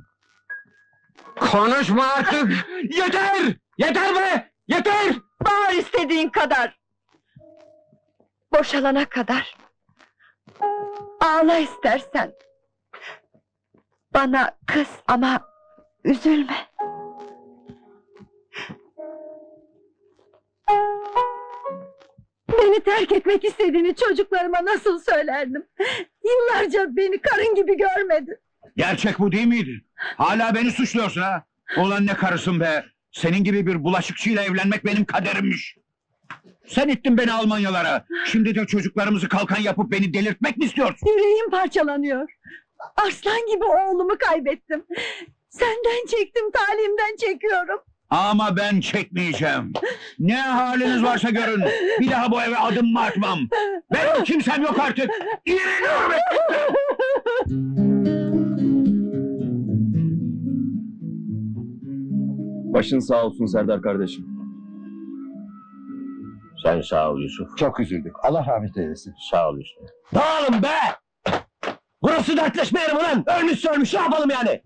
M: Konuşma artık! Yeter! Yeter be! Yeter!
J: Bağır istediğin kadar. Boşalana kadar. Ağla istersen. Bana kız ama üzülme. Beni terk etmek istediğini çocuklarıma nasıl söylerdim? Yıllarca beni karın gibi görmedi.
M: Gerçek bu değil miydi? Hala beni suçluyorsun ha? Ulan ne karısın be!
G: Senin gibi bir bulaşıkçıyla evlenmek benim kaderimmiş. Sen ittin beni Almanyalara. Şimdi de çocuklarımızı kalkan yapıp beni delirtmek mi istiyorsun?
J: Yüreğim parçalanıyor. Arslan gibi oğlumu kaybettim. Senden çektim, talimden çekiyorum.
G: Ama ben çekmeyeceğim. Ne haliniz varsa görün. Bir daha bu eve adım mı atmam. Benim kimsem yok artık. İğreniyorum.
F: Başın sağ olsun Serdar kardeşim.
I: Sen sağ ol Yusuf.
B: Çok üzüldük. Allah rahmet eylesin.
I: Sağ ol Yusuf.
F: Dağılın be! Burası dertleşme yeri mi lan? Ölmüş ölmüş ne yapalım yani?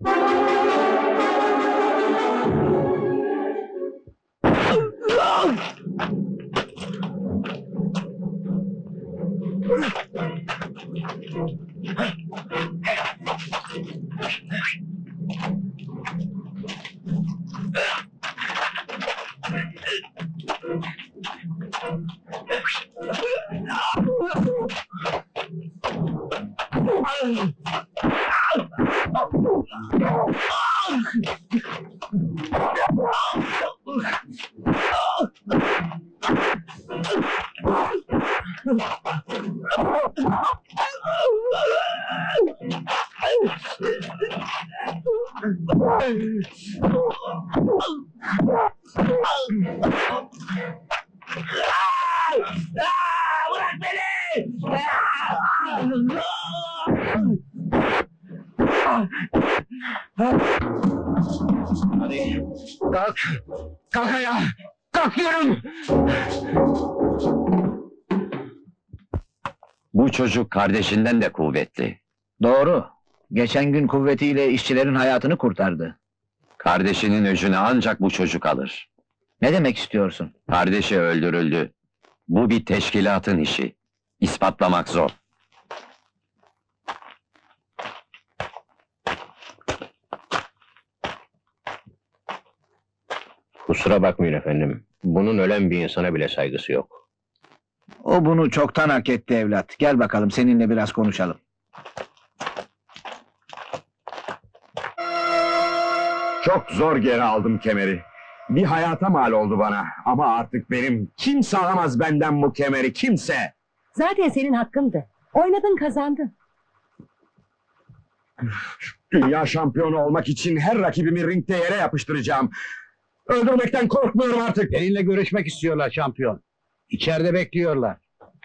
L: Bırak beni!
B: Hadi kalk. Kalk ayağa. Kalk diyorum.
H: Bu çocuk kardeşinden de kuvvetli.
B: Doğru. Geçen gün kuvvetiyle işçilerin hayatını kurtardı.
H: Kardeşinin öcünü ancak bu çocuk alır.
B: Ne demek istiyorsun?
H: Kardeşi öldürüldü. Bu bir teşkilatın işi. İspatlamak zor.
I: Kusura bakmayın efendim. Bunun ölen bir insana bile saygısı yok.
B: O bunu çoktan hak etti evlat. Gel bakalım seninle biraz konuşalım.
D: Çok zor geri aldım kemeri. Bir hayata mal oldu bana. Ama artık benim. Kimse alamaz benden bu kemeri, kimse.
C: Zaten senin hakkındı. Oynadın kazandın.
D: Dünya şampiyonu olmak için her rakibimi ringde yere yapıştıracağım. Öldürmekten korkmuyorum artık.
M: Seninle görüşmek istiyorlar şampiyon. İçeride bekliyorlar.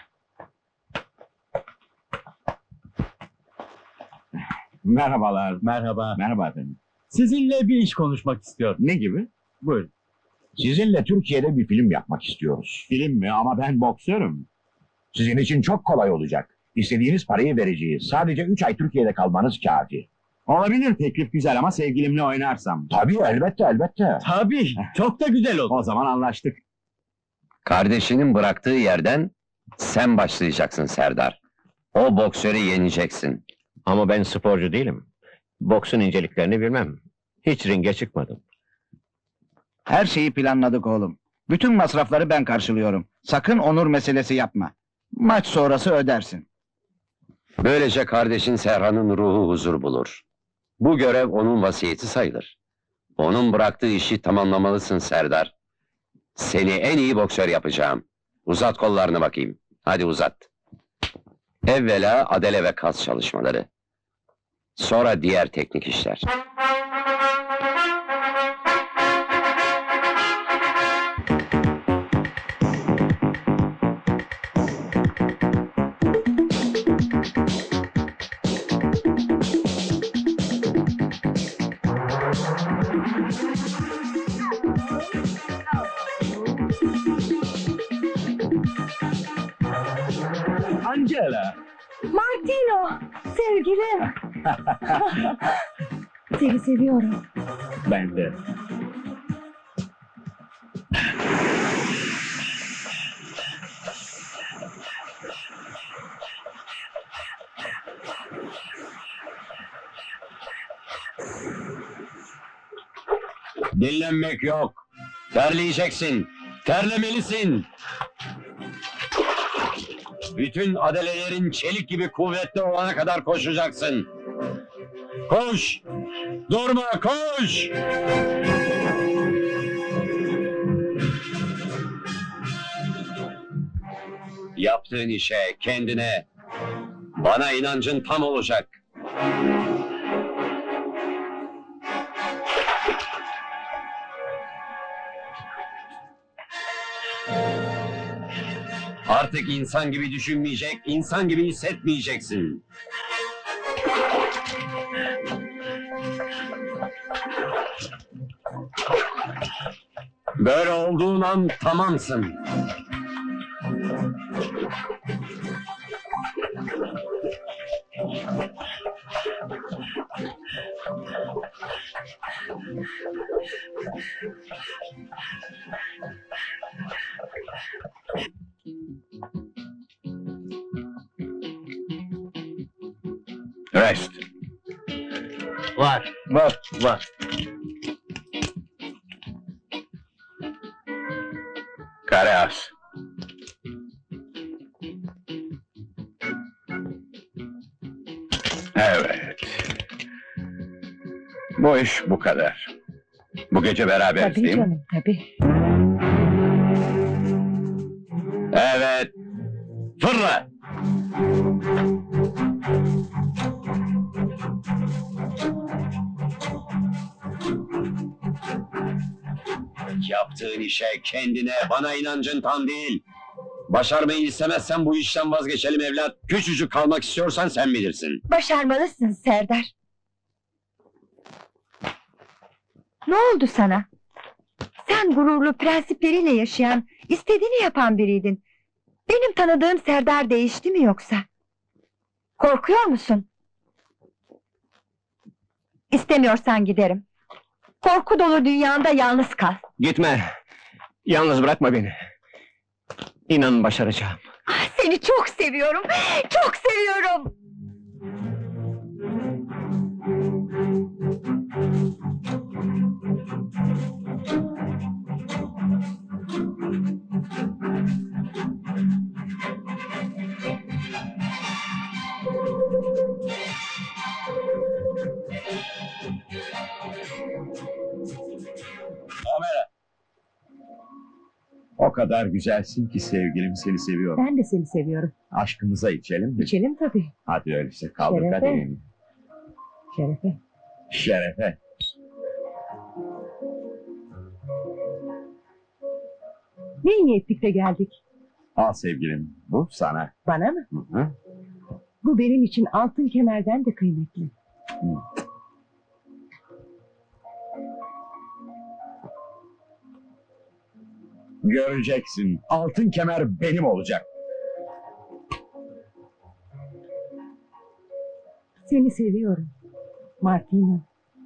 D: Merhabalar.
K: Merhaba.
D: Merhaba efendim.
K: Sizinle bir iş konuşmak istiyorum.
D: Ne gibi?
K: Buyurun.
N: Sizinle Türkiye'de bir film yapmak istiyoruz. Film mi? Ama ben boksörüm. Sizin için çok kolay olacak. İstediğiniz parayı vereceğiz. Sadece üç ay Türkiye'de kalmanız kafi.
D: Olabilir, teklif güzel ama sevgilimle oynarsam.
N: Tabii, elbette, elbette.
K: Tabii, çok da güzel oldu.
D: O zaman anlaştık.
H: Kardeşinin bıraktığı yerden sen başlayacaksın Serdar. O boksörü yeneceksin.
I: Ama ben sporcu değilim. Boksun inceliklerini bilmem. Hiç ringe çıkmadım.
B: Her şeyi planladık oğlum. Bütün masrafları ben karşılıyorum. Sakın onur meselesi yapma. Maç sonrası ödersin.
H: Böylece kardeşin Serhan'ın ruhu huzur bulur. Bu görev onun vasiyeti sayılır. Onun bıraktığı işi tamamlamalısın Serdar. Seni en iyi boksör yapacağım. Uzat kollarını bakayım. Hadi uzat. Evvela adele ve kas çalışmaları. Sonra diğer teknik işler.
K: Angela.
C: Martino, sevgilim. Seni seviyorum.
K: Ben de.
H: Dinlenmek yok. Terleyeceksin. Terlemelisin. Bütün adelelerin çelik gibi kuvvetli olana kadar koşacaksın. Koş! Durma, koş! Yaptığın işe, kendine, bana inancın tam olacak. Artık insan gibi düşünmeyecek, insan gibi hissetmeyeceksin. Böyle olduğun an tamamsın.
G: Rest.
E: Var.
G: Var, var. Kare as. Evet. Bu iş bu kadar. Bu gece beraberiz
J: Tabii
G: değil mi?
J: canım, tabii.
H: Evet. Fırla! Yaptığın işe, kendine, bana inancın tam değil. Başarmayı istemezsen bu işten vazgeçelim evlat. Küçücük kalmak istiyorsan sen bilirsin.
J: Başarmalısın Serdar. Ne oldu sana? Sen gururlu, prensipleriyle yaşayan, istediğini yapan biriydin. Benim tanıdığım Serdar değişti mi yoksa? Korkuyor musun? İstemiyorsan giderim. Korku dolu dünyanda yalnız kal.
F: Gitme. Yalnız bırakma beni. İnan başaracağım.
J: Ah, seni çok seviyorum, çok seviyorum.
A: Kamera.
D: O kadar güzelsin ki sevgilim, seni seviyorum.
C: Ben de seni seviyorum.
D: Aşkımıza içelim mi?
C: İçelim tabii.
D: Hadi öyleyse kaldır
C: Şerefe.
D: kadehini.
C: Şerefe.
D: Şerefe.
C: Ne iyi ettik de geldik.
D: Al sevgilim, bu sana.
C: Bana mı?
D: Hı hı.
C: Bu benim için altın kemerden de kıymetli.
D: Hı. Göreceksin, altın kemer benim olacak.
C: Seni seviyorum. Martino.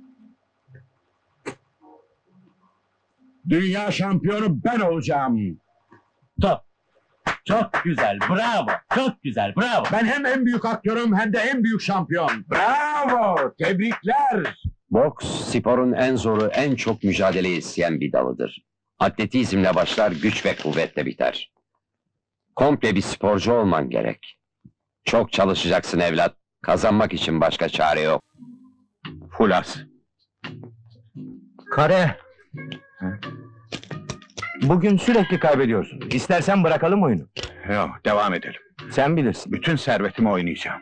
D: Dünya şampiyonu ben olacağım.
A: Top. Çok güzel, bravo. Çok güzel, bravo.
D: Ben hem en büyük aktörüm hem de en büyük şampiyon. Bravo, tebrikler.
H: Boks, sporun en zoru, en çok mücadele isteyen bir dalıdır. Atletizmle başlar, güç ve kuvvetle biter. Komple bir sporcu olman gerek. Çok çalışacaksın evlat. Kazanmak için başka çare yok.
G: Fulas.
F: Kare. Bugün sürekli kaybediyorsun. İstersen bırakalım oyunu.
G: Yok, devam edelim.
F: Sen bilirsin.
G: Bütün servetimi oynayacağım.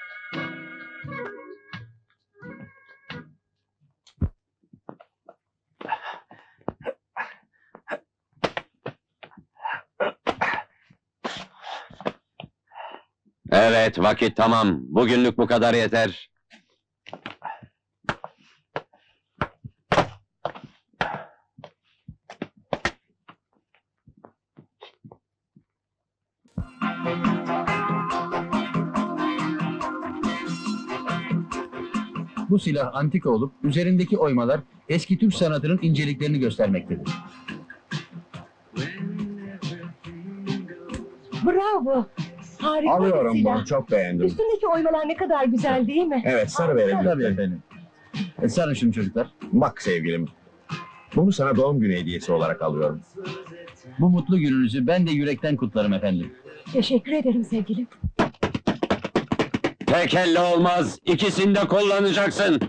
H: Evet, vakit tamam. Bugünlük bu kadar yeter.
E: Bu silah antika olup üzerindeki oymalar eski Türk sanatının inceliklerini göstermektedir.
C: Bravo. Harika
D: Alıyorum
C: bir silah.
D: bunu, çok beğendim.
C: Üstündeki oymalar ne kadar güzel değil mi?
D: Evet, sarı verelim.
E: Tabii efendim. E, sarın şunu çocuklar.
D: Bak sevgilim, bunu sana doğum günü hediyesi olarak alıyorum.
E: Bu mutlu gününüzü ben de yürekten kutlarım efendim.
C: Teşekkür ederim sevgilim.
H: Tek elle olmaz, ikisini de kullanacaksın.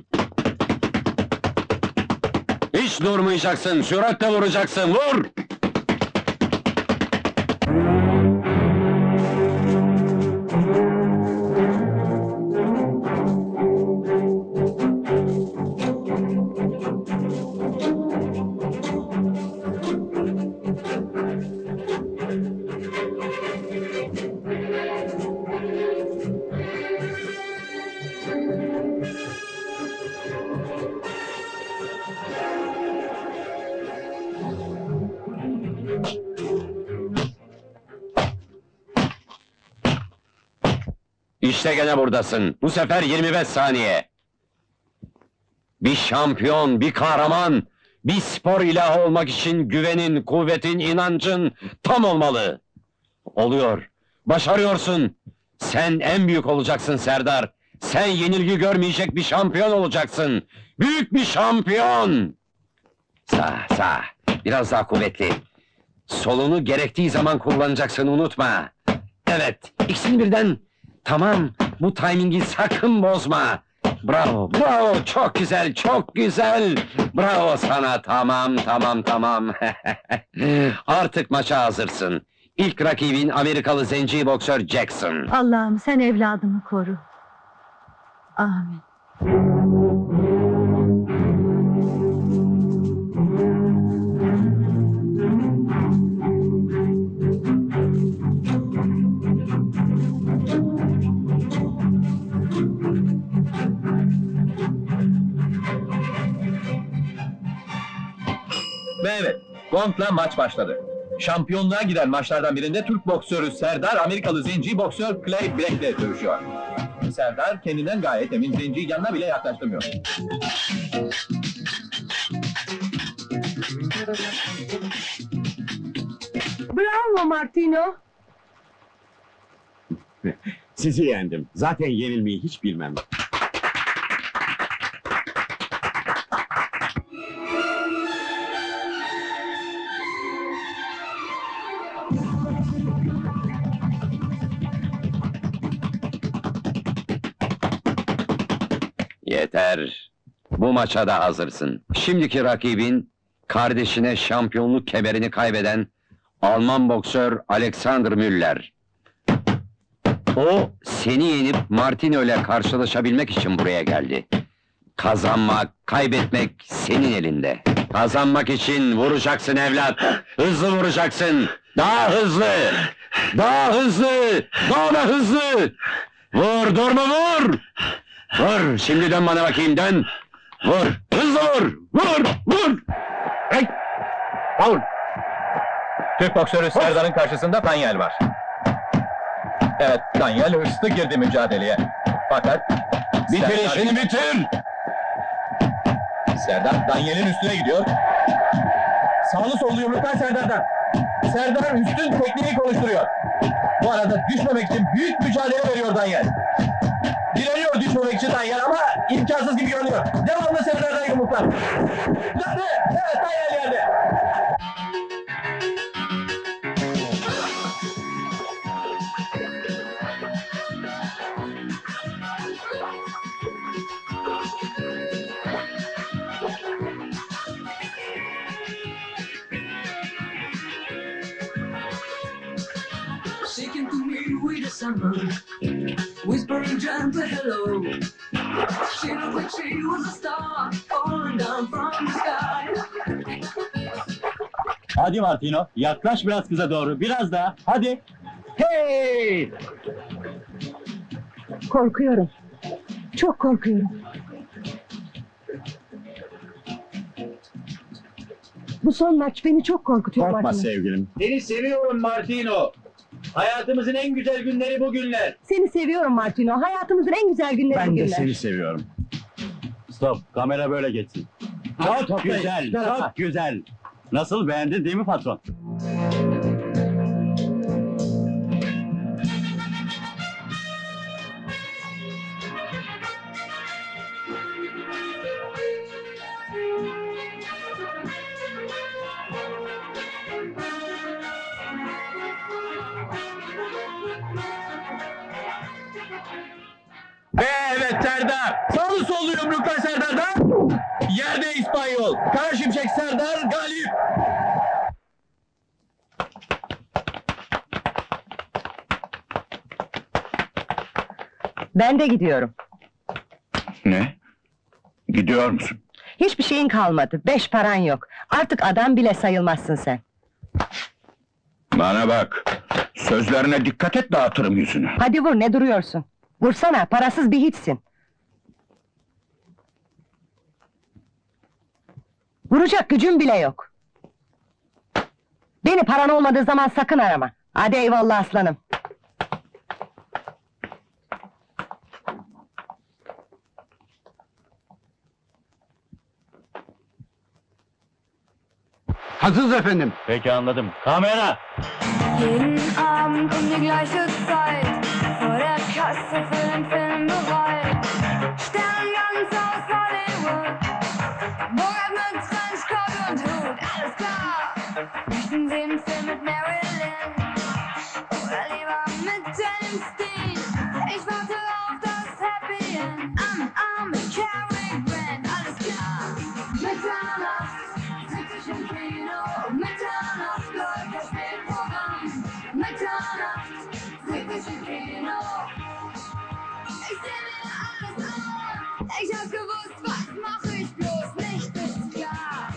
H: Hiç durmayacaksın, süratle vuracaksın, vur! İşte gene buradasın. Bu sefer yirmi beş saniye. Bir şampiyon, bir kahraman, bir spor ilahı olmak için güvenin, kuvvetin, inancın tam olmalı. Oluyor. Başarıyorsun. Sen en büyük olacaksın Serdar. Sen yenilgi görmeyecek bir şampiyon olacaksın. Büyük bir şampiyon. Sağ, sağ. Biraz daha kuvvetli. Solunu gerektiği zaman kullanacaksın, unutma. Evet, ikisini birden. Tamam, bu timingi sakın bozma. Bravo, bravo, çok güzel, çok güzel. Bravo sana, tamam, tamam, tamam. Artık maça hazırsın. İlk rakibin Amerikalı zenci boksör Jackson.
O: Allah'ım sen evladımı koru. Amin.
A: Ve evet, gongla maç başladı. Şampiyonluğa giden maçlardan birinde Türk boksörü Serdar, Amerikalı zenci boksör Clay Black'le dövüşüyor. Serdar kendinden gayet emin, zenciyi yanına bile yaklaştırmıyor.
C: Bravo Martino.
D: Sizi yendim. Zaten yenilmeyi hiç bilmem.
H: Yeter. Bu maça da hazırsın. Şimdiki rakibin, kardeşine şampiyonluk kemerini kaybeden Alman boksör Alexander Müller. O, seni yenip Martino ile karşılaşabilmek için buraya geldi. Kazanmak, kaybetmek senin elinde. Kazanmak için vuracaksın evlat. Hızlı vuracaksın. Daha hızlı. Daha hızlı. Daha da hızlı. Vur, durma vur. Vur, şimdi dön bana bakayım, dön. Vur, hızlı vur. Vur, vur. Hey. Vur.
A: Türk boksörü Serdar'ın karşısında Daniel var. Evet, Daniel hırslı girdi mücadeleye. Fakat...
H: Bitir
A: Serdar...
H: işini, bitir!
A: Serdar, Daniel'in üstüne gidiyor. Sağlı sollu yumruklar Serdar'dan. Serdar üstün tekniği konuşturuyor. Bu arada düşmemek için büyük mücadele veriyor Daniel. Direniyor düşmemek için Daniel ama imkansız gibi görünüyor. Devamlı Serdar'dan yumruklar. Döndü! Evet, Daniel geldi.
P: Shaking to me with the summer, whispering gentle hello. She looked like she was a star, falling down from the sky.
K: Hadi Martino, yaklaş biraz kıza doğru, biraz daha, hadi! Hey!
C: Korkuyorum. Çok korkuyorum. Bu son maç beni çok korkutuyor
K: Korkma
C: Martino.
K: sevgilim. Seni seviyorum Martino. Hayatımızın en güzel günleri bugünler.
C: Seni seviyorum Martino. Hayatımızın en güzel günleri
K: Ben de
C: bugünler.
K: seni seviyorum. Stop, kamera böyle geçsin. Çok
C: toplayın,
K: güzel,
C: şu tarafa.
K: çok güzel. Nasıl, beğendin değil mi patron?
A: Ve evet Serdar. Sağlı sollu yumruklar Serdar'dan. Yerde İspanyol. Kara Şimşek Serdar galip.
C: Ben de gidiyorum.
N: Ne? Gidiyor musun?
C: Hiçbir şeyin kalmadı. Beş paran yok. Artık adam bile sayılmazsın sen.
N: Bana bak. Sözlerine dikkat et, dağıtırım yüzünü.
C: Hadi vur, ne duruyorsun? Vursana, parasız bir hiçsin. Vuracak gücün bile yok. Beni paran olmadığı zaman sakın arama. Hadi eyvallah aslanım.
M: Hazırız efendim.
F: Peki anladım. Kamera!
P: Jeden Abend um die gleiche Zeit vor der Kasse für den Film bereit. Sterne ganz aus Hollywood, Bogart mit Trenchcoat und Hut, alles klar. Möchten Sie einen Film mit Marilyn oder lieber mit James Dean? Ich warte auf das Happy End am Arm mit Cary Grant, alles klar. Mitternacht sitze ich im Kino, Mitternacht läuft das Spielprogramm. Mitternacht sitze ich im Kino. Ich seh mir alles an. Ich hab gewusst, was mach ich bloß nicht, ist klar.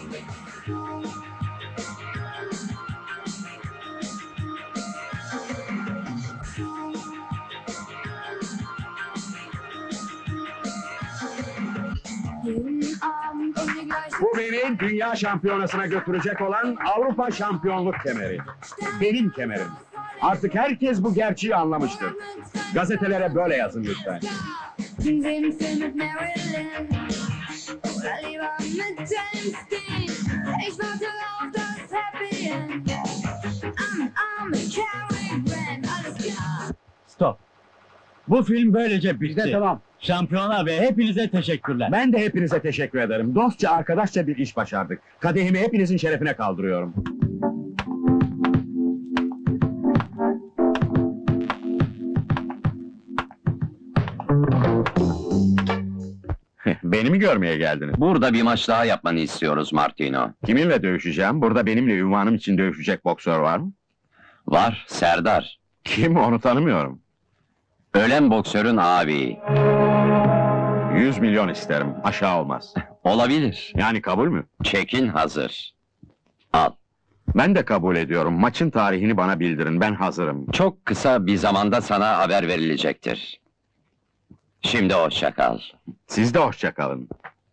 P: Jeden Abend um die gleiche
D: Bu beni dünya şampiyonasına götürecek olan Avrupa şampiyonluk kemeri. Benim kemerim. Artık herkes bu gerçeği anlamıştır. Gazetelere böyle yazın lütfen.
P: Möchten Sie einen Film mit Marilyn oder lieber mit James Dean? Ich warte auf das Happy End am Arm mit Cary Grant, alles klar.
M: Stop. Bu film böylece bitti.
E: İşte tamam.
M: Şampiyona ve hepinize teşekkürler.
D: Ben de hepinize teşekkür ederim. Dostça, arkadaşça bir iş başardık. Kadehimi hepinizin şerefine kaldırıyorum. Beni mi görmeye geldiniz?
H: Burada bir maç daha yapmanı istiyoruz Martino.
D: Kiminle dövüşeceğim? Burada benimle ünvanım için dövüşecek boksör var mı?
H: Var, Serdar.
D: Kim? Onu tanımıyorum.
H: Ölen boksörün abi.
D: Yüz milyon isterim. Aşağı olmaz.
H: Olabilir.
D: Yani kabul mü?
H: Çekin hazır. Al.
D: Ben de kabul ediyorum. Maçın tarihini bana bildirin. Ben hazırım.
H: Çok kısa bir zamanda sana haber verilecektir. Şimdi hoşça kal.
D: Siz de hoşça kalın.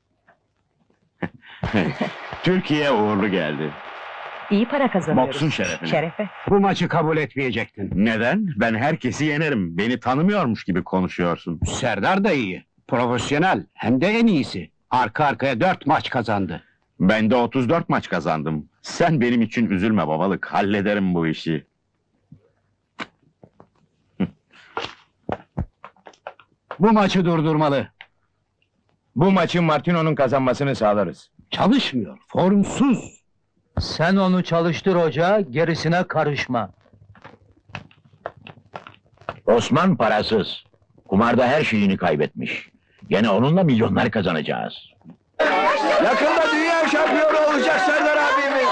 D: Türkiye uğurlu geldi.
C: İyi para kazanıyoruz.
D: Boksun şerefine.
C: Şerefe.
M: Bu maçı kabul etmeyecektin.
D: Neden? Ben herkesi yenerim. Beni tanımıyormuş gibi konuşuyorsun.
M: Serdar da iyi. Profesyonel. Hem de en iyisi. Arka arkaya dört maç kazandı.
D: Ben de otuz dört maç kazandım. Sen benim için üzülme babalık. Hallederim bu işi.
M: Bu maçı durdurmalı.
F: Bu maçın Martino'nun kazanmasını sağlarız.
M: Çalışmıyor. Formsuz.
E: Sen onu çalıştır hoca, gerisine karışma.
N: Osman parasız. Kumarda her şeyini kaybetmiş. Gene onunla milyonlar kazanacağız.
F: Yakında dünya şampiyonu olacak Serdar abimiz.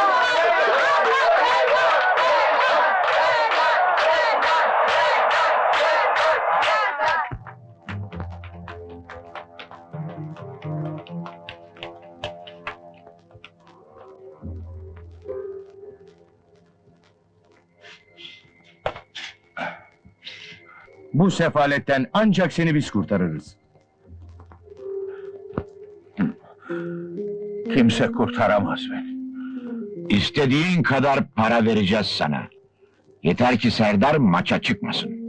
F: Bu sefaletten ancak seni biz kurtarırız.
N: Kimse kurtaramaz beni. İstediğin kadar para vereceğiz sana. Yeter ki Serdar maça çıkmasın.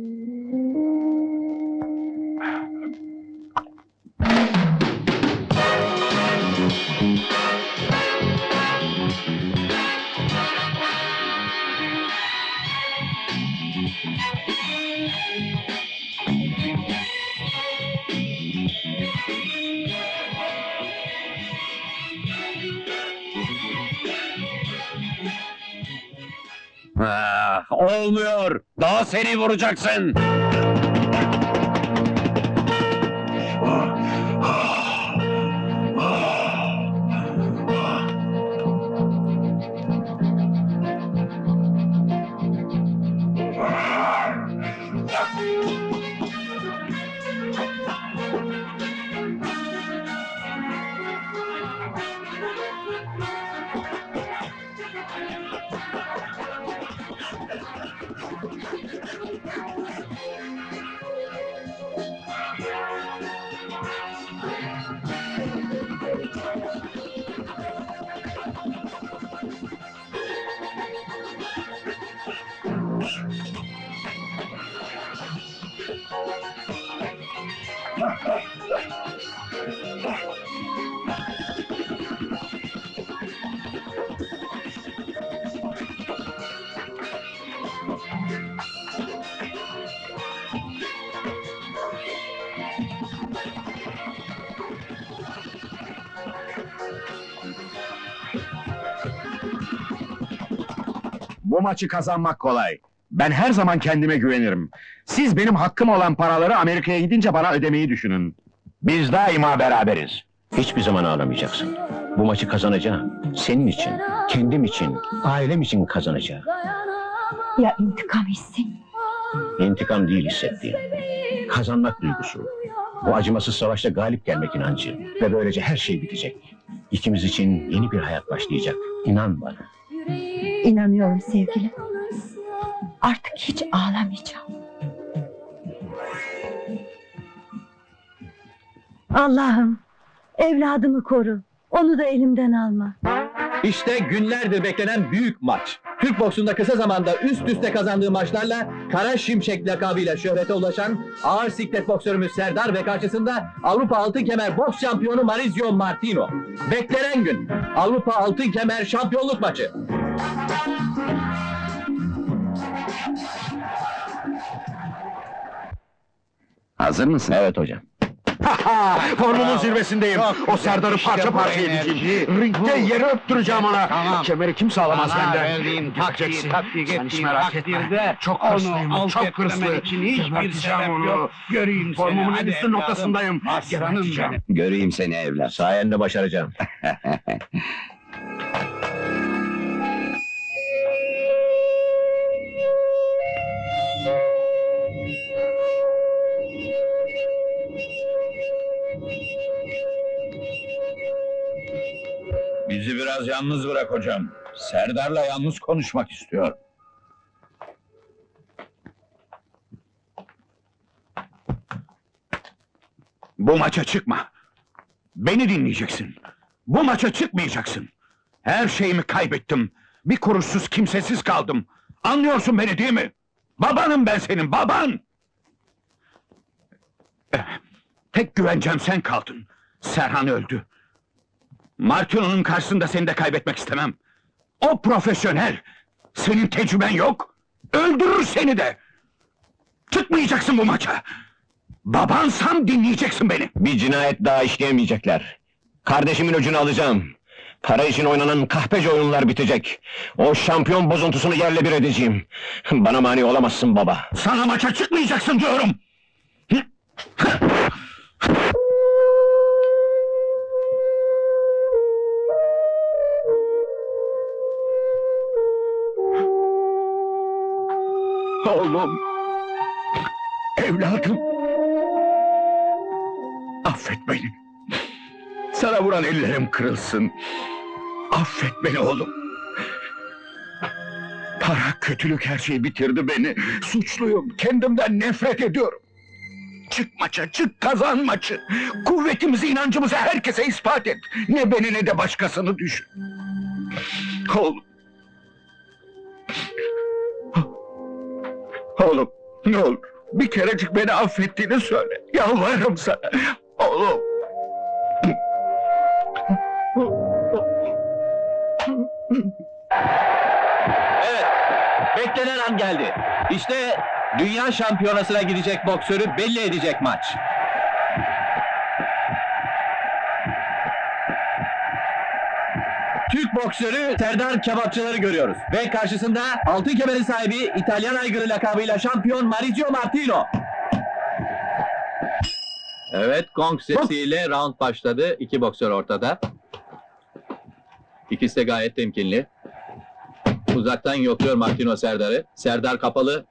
H: Ah, olmuyor! Daha seri vuracaksın!
D: Bu maçı kazanmak kolay. Ben her zaman kendime güvenirim. Siz benim hakkım olan paraları Amerika'ya gidince bana ödemeyi düşünün.
N: Biz daima beraberiz.
I: Hiçbir zaman ağlamayacaksın. Bu maçı kazanacağım. Senin için, kendim için, ailem için kazanacağım.
J: Ya intikam hissin?
I: İntikam değil hissettiğim. Kazanmak duygusu. Bu acımasız savaşta galip gelmek inancı. Ve böylece her şey bitecek. İkimiz için yeni bir hayat başlayacak. İnan bana.
J: İnanıyorum sevgilim. Artık hiç ağlamayacağım.
O: Allah'ım, evladımı koru. Onu da elimden alma.
A: İşte günlerdir beklenen büyük maç. Türk boksunda kısa zamanda üst üste kazandığı maçlarla Kara Şimşek lakabıyla şöhrete ulaşan ağır siklet boksörümüz Serdar ve karşısında Avrupa Altın Kemer boks şampiyonu Mauricio Martino. Beklenen gün Avrupa Altın Kemer şampiyonluk maçı.
H: Hazır mısın?
I: Evet hocam.
D: Formumun zirvesindeyim. O Serdar'ı parça parça edeceğim. Ringde yeri öptüreceğim ona.
M: Tamam.
D: Kemeri kimse alamaz
M: Bana
D: benden.
M: verdiğin taktiği tatbik
D: Sen hiç
M: ettiğin
D: merak etme.
M: takdirde
D: Çok
M: onu
D: hırslıyım,
M: alt
D: çok
M: ettirmen
D: hırslı.
M: için hiçbir
D: Geberteceğim
M: sebep
D: onu.
M: yok. Göreyim seni.
D: Formumun en
M: hadi
D: üstün
M: evladım.
D: noktasındayım.
M: Aslanım
D: Geberteceğim.
M: benim.
H: Göreyim seni evlat.
I: Sayende başaracağım.
G: Bizi biraz yalnız bırak hocam. Serdar'la yalnız konuşmak istiyor. Bu maça çıkma. Beni dinleyeceksin. Bu maça çıkmayacaksın. Her şeyimi kaybettim. Bir kuruşsuz, kimsesiz kaldım. Anlıyorsun beni değil mi? Babanım ben senin, baban! Eh, Tek güvencem sen kaldın. Serhan öldü. Martino'nun karşısında seni de kaybetmek istemem. O profesyonel. Senin tecrüben yok. Öldürür seni de. Çıkmayacaksın bu maça. Babansam dinleyeceksin beni.
F: Bir cinayet daha işleyemeyecekler. Kardeşimin öcünü alacağım. Para için oynanan kahpece oyunlar bitecek. O şampiyon bozuntusunu yerle bir edeceğim. Bana mani olamazsın baba.
G: Sana maça çıkmayacaksın diyorum. Oğlum. Evladım. Affet beni. Sana vuran ellerim kırılsın. Affet beni oğlum. Para, kötülük her şeyi bitirdi beni. Suçluyum, kendimden nefret ediyorum. Çık maça, çık kazan maçı. Kuvvetimizi, inancımızı herkese ispat et. Ne beni ne de başkasını düşün. Oğlum. Oğlum, ne olur, bir kerecik beni affettiğini söyle. Yalvarırım sana. Oğlum.
A: Evet, beklenen an geldi. İşte dünya şampiyonasına gidecek boksörü belli edecek maç. Türk boksörü Serdar Kebapçıları görüyoruz. Ve karşısında altın kemerin sahibi İtalyan aygırı lakabıyla şampiyon Mauricio Martino. Evet, gong sesiyle round başladı. İki boksör ortada. İkisi de gayet temkinli. Uzaktan yokluyor Martino Serdar'ı. Serdar kapalı.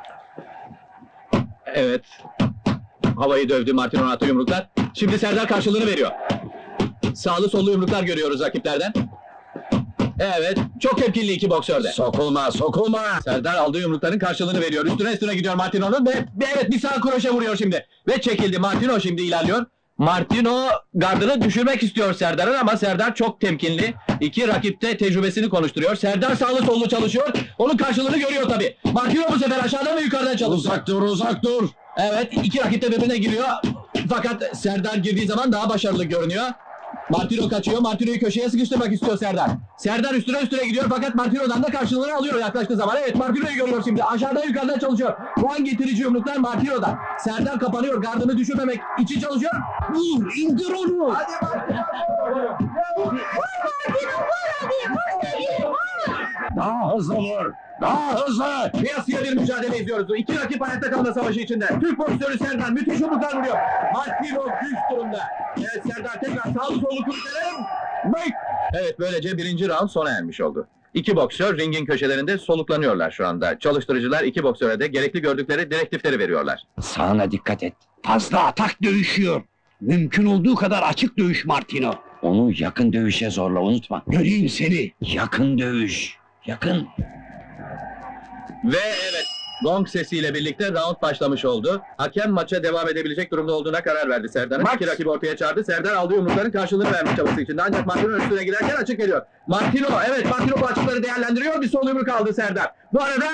A: Evet. Havayı dövdü Martino'nun attığı yumruklar. Şimdi Serdar karşılığını veriyor. Sağlı sollu yumruklar görüyoruz rakiplerden. Evet, çok temkinli iki boksör de.
F: Sokulma, sokulma!
A: Serdar aldığı yumrukların karşılığını veriyor. Üstüne üstüne gidiyor Martino'nun ve, ve evet bir sağ kroşe vuruyor şimdi. Ve çekildi. Martino şimdi ilerliyor. Martino gardını düşürmek istiyor Serdar'ın ama Serdar çok temkinli. İki rakipte tecrübesini konuşturuyor. Serdar sağlı sollu çalışıyor. Onun karşılığını görüyor tabi. Martino bu sefer aşağıdan ve yukarıdan çalışıyor.
F: Uzak dur, uzak dur!
A: Evet, iki rakip de birbirine giriyor. Fakat Serdar girdiği zaman daha başarılı görünüyor. Martino kaçıyor. Martino'yu köşeye sıkıştırmak istiyor Serdar. Serdar üstüne üstüne gidiyor fakat Martino'dan da karşılığını alıyor yaklaştığı zaman. Evet, Martino'yu görüyor şimdi. Aşağıdan yukarıdan çalışıyor. Puan getirici yumruklar Martino'dan. Serdar kapanıyor. Gardını düşürmemek için çalışıyor. Vur, indir onu. Hadi Martino. Vur Martino, vur hadi. Vur.
N: Daha hızlı vur. Daha hızlı.
A: Kıyasıya bir mücadele izliyoruz. İki rakip hayatta kalma savaşı içinde. Türk boksörü Serdar müthiş yumruklar vuruyor. Martino güç durumda. Evet, Serdar tekrar sağlı sollu kurtarır. Evet, böylece birinci round sona ermiş oldu. İki boksör ringin köşelerinde soluklanıyorlar şu anda. Çalıştırıcılar iki boksöre de gerekli gördükleri direktifleri veriyorlar.
M: Sağına dikkat et. Fazla atak dövüşüyor. Mümkün olduğu kadar açık dövüş Martino. Onu yakın dövüşe zorla, unutma. Göreyim seni. Yakın dövüş. Yakın.
A: Ve evet, gong sesiyle birlikte round başlamış oldu. Hakem maça devam edebilecek durumda olduğuna karar verdi Serdar'ın. İki rakip ortaya çağırdı. Serdar aldığı yumrukların karşılığını vermiş çabası içinde. Ancak Martino üstüne giderken açık veriyor. Martino, evet Martino bu açıkları değerlendiriyor. Bir sol yumruk aldı Serdar. Bu arada...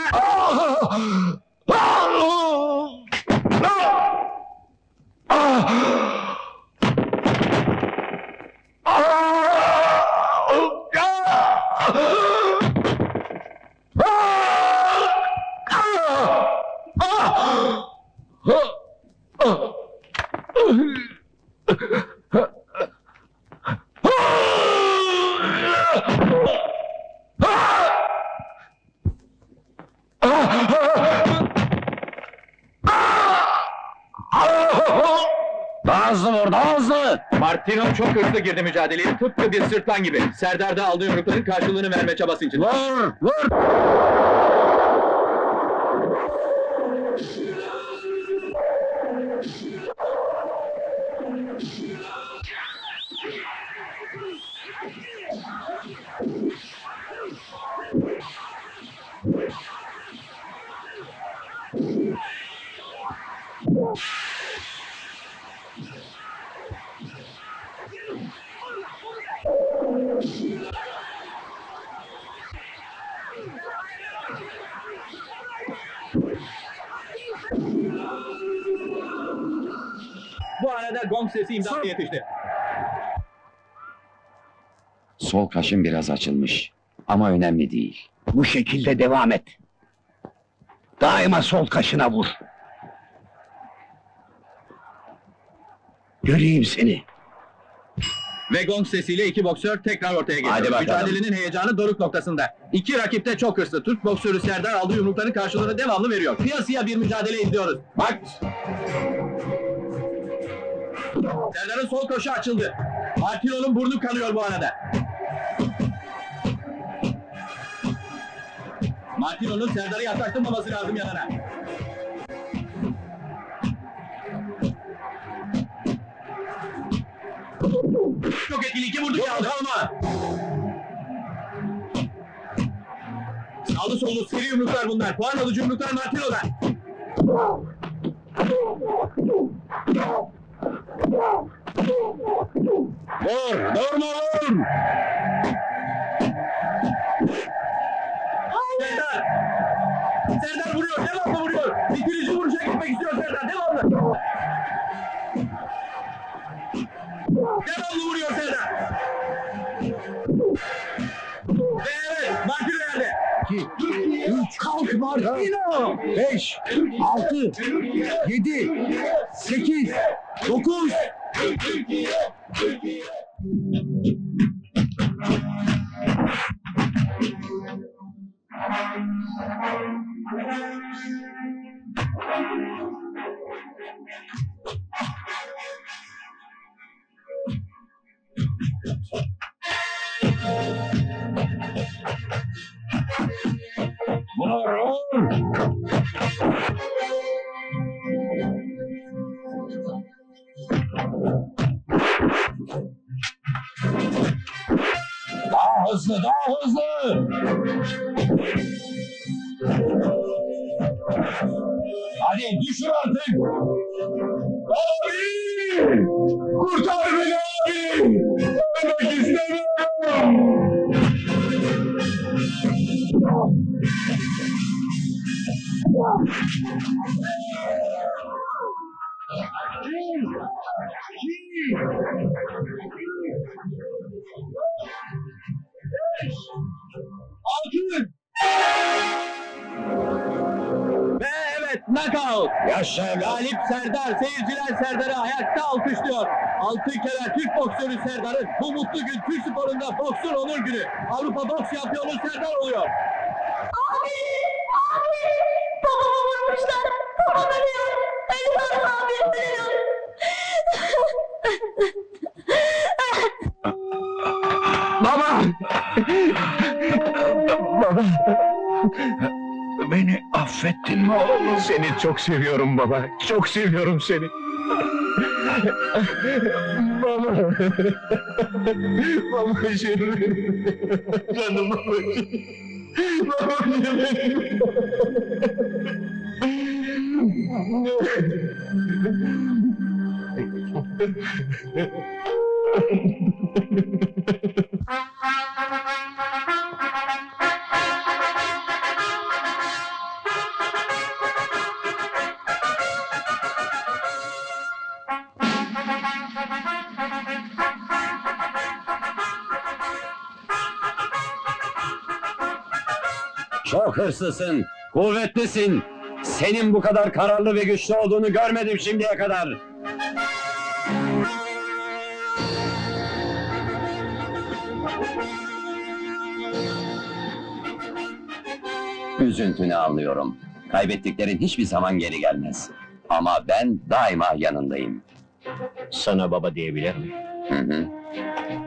M: Daha hızlı vur, daha hızlı.
A: Martino çok hızlı girdi mücadeleye, tıpkı bir sırtlan gibi. Serdar da aldığı yumrukların karşılığını verme çabası içinde.
M: Vur, vur.
A: Bu arada gong sesi imdada yetişti.
M: Sol kaşın biraz açılmış. Ama önemli değil. Bu şekilde devam et. Daima sol kaşına vur. Göreyim seni.
A: Ve gong sesiyle iki boksör tekrar ortaya geliyor.
F: Hadi bakalım.
A: Mücadelenin heyecanı doruk noktasında. İki rakip de çok hırslı. Türk boksörü Serdar aldığı yumrukların karşılığını devamlı veriyor. Kıyasıya bir mücadele izliyoruz. Bak! Serdar'ın sol koşu açıldı. Martino'nun burnu kanıyor bu arada. Martino'nun Serdar'ı yaklaştırmaması lazım yanına. Çok etkili iki vurdu kaldı ama. Sağlı sollu seri yumruklar bunlar. Puan alıcı yumruklar Martino'dan.
N: Vur, durma vur.
A: Serdar! Serdar vuruyor, devamlı vuruyor. Bitirici vuruşa gitmek istiyor Serdar, devamlı. Devamlı vuruyor Serdar. Ve evet, Martino yerde.
M: İki, üç, kalk Martino! Beş, altı, yedi, sekiz, dokuz.
N: Vur, vur. Daha hızlı, daha hızlı. Hadi düşür artık. Abi! Kurtar beni abi! Ölmek istemiyorum!
A: Altın! Ve evet, knockout!
N: Yaşa evlat!
A: Galip Serdar, seyirciler Serdar'ı ayakta alkışlıyor. Altın kemer Türk boksörü Serdar'ın bu mutlu gün Türk sporunda boksun onur günü. Avrupa boks şampiyonu Serdar oluyor.
P: Abi! Abi! Babamı vurmuşlar! Babam ölüyor! Ölüyor abi! Ölüyor!
N: Baba! Baba! Beni affettin mi oğlum? Seni çok seviyorum baba. Çok seviyorum seni. Baba! Babacığım! Canım babacığım! Babacığım!
H: Çok hırslısın, kuvvetlisin. Senin bu kadar kararlı ve güçlü olduğunu görmedim şimdiye kadar. Üzüntünü anlıyorum. Kaybettiklerin hiçbir zaman geri gelmez. Ama ben daima yanındayım.
I: Sana baba diyebilir miyim?
H: Hı hı.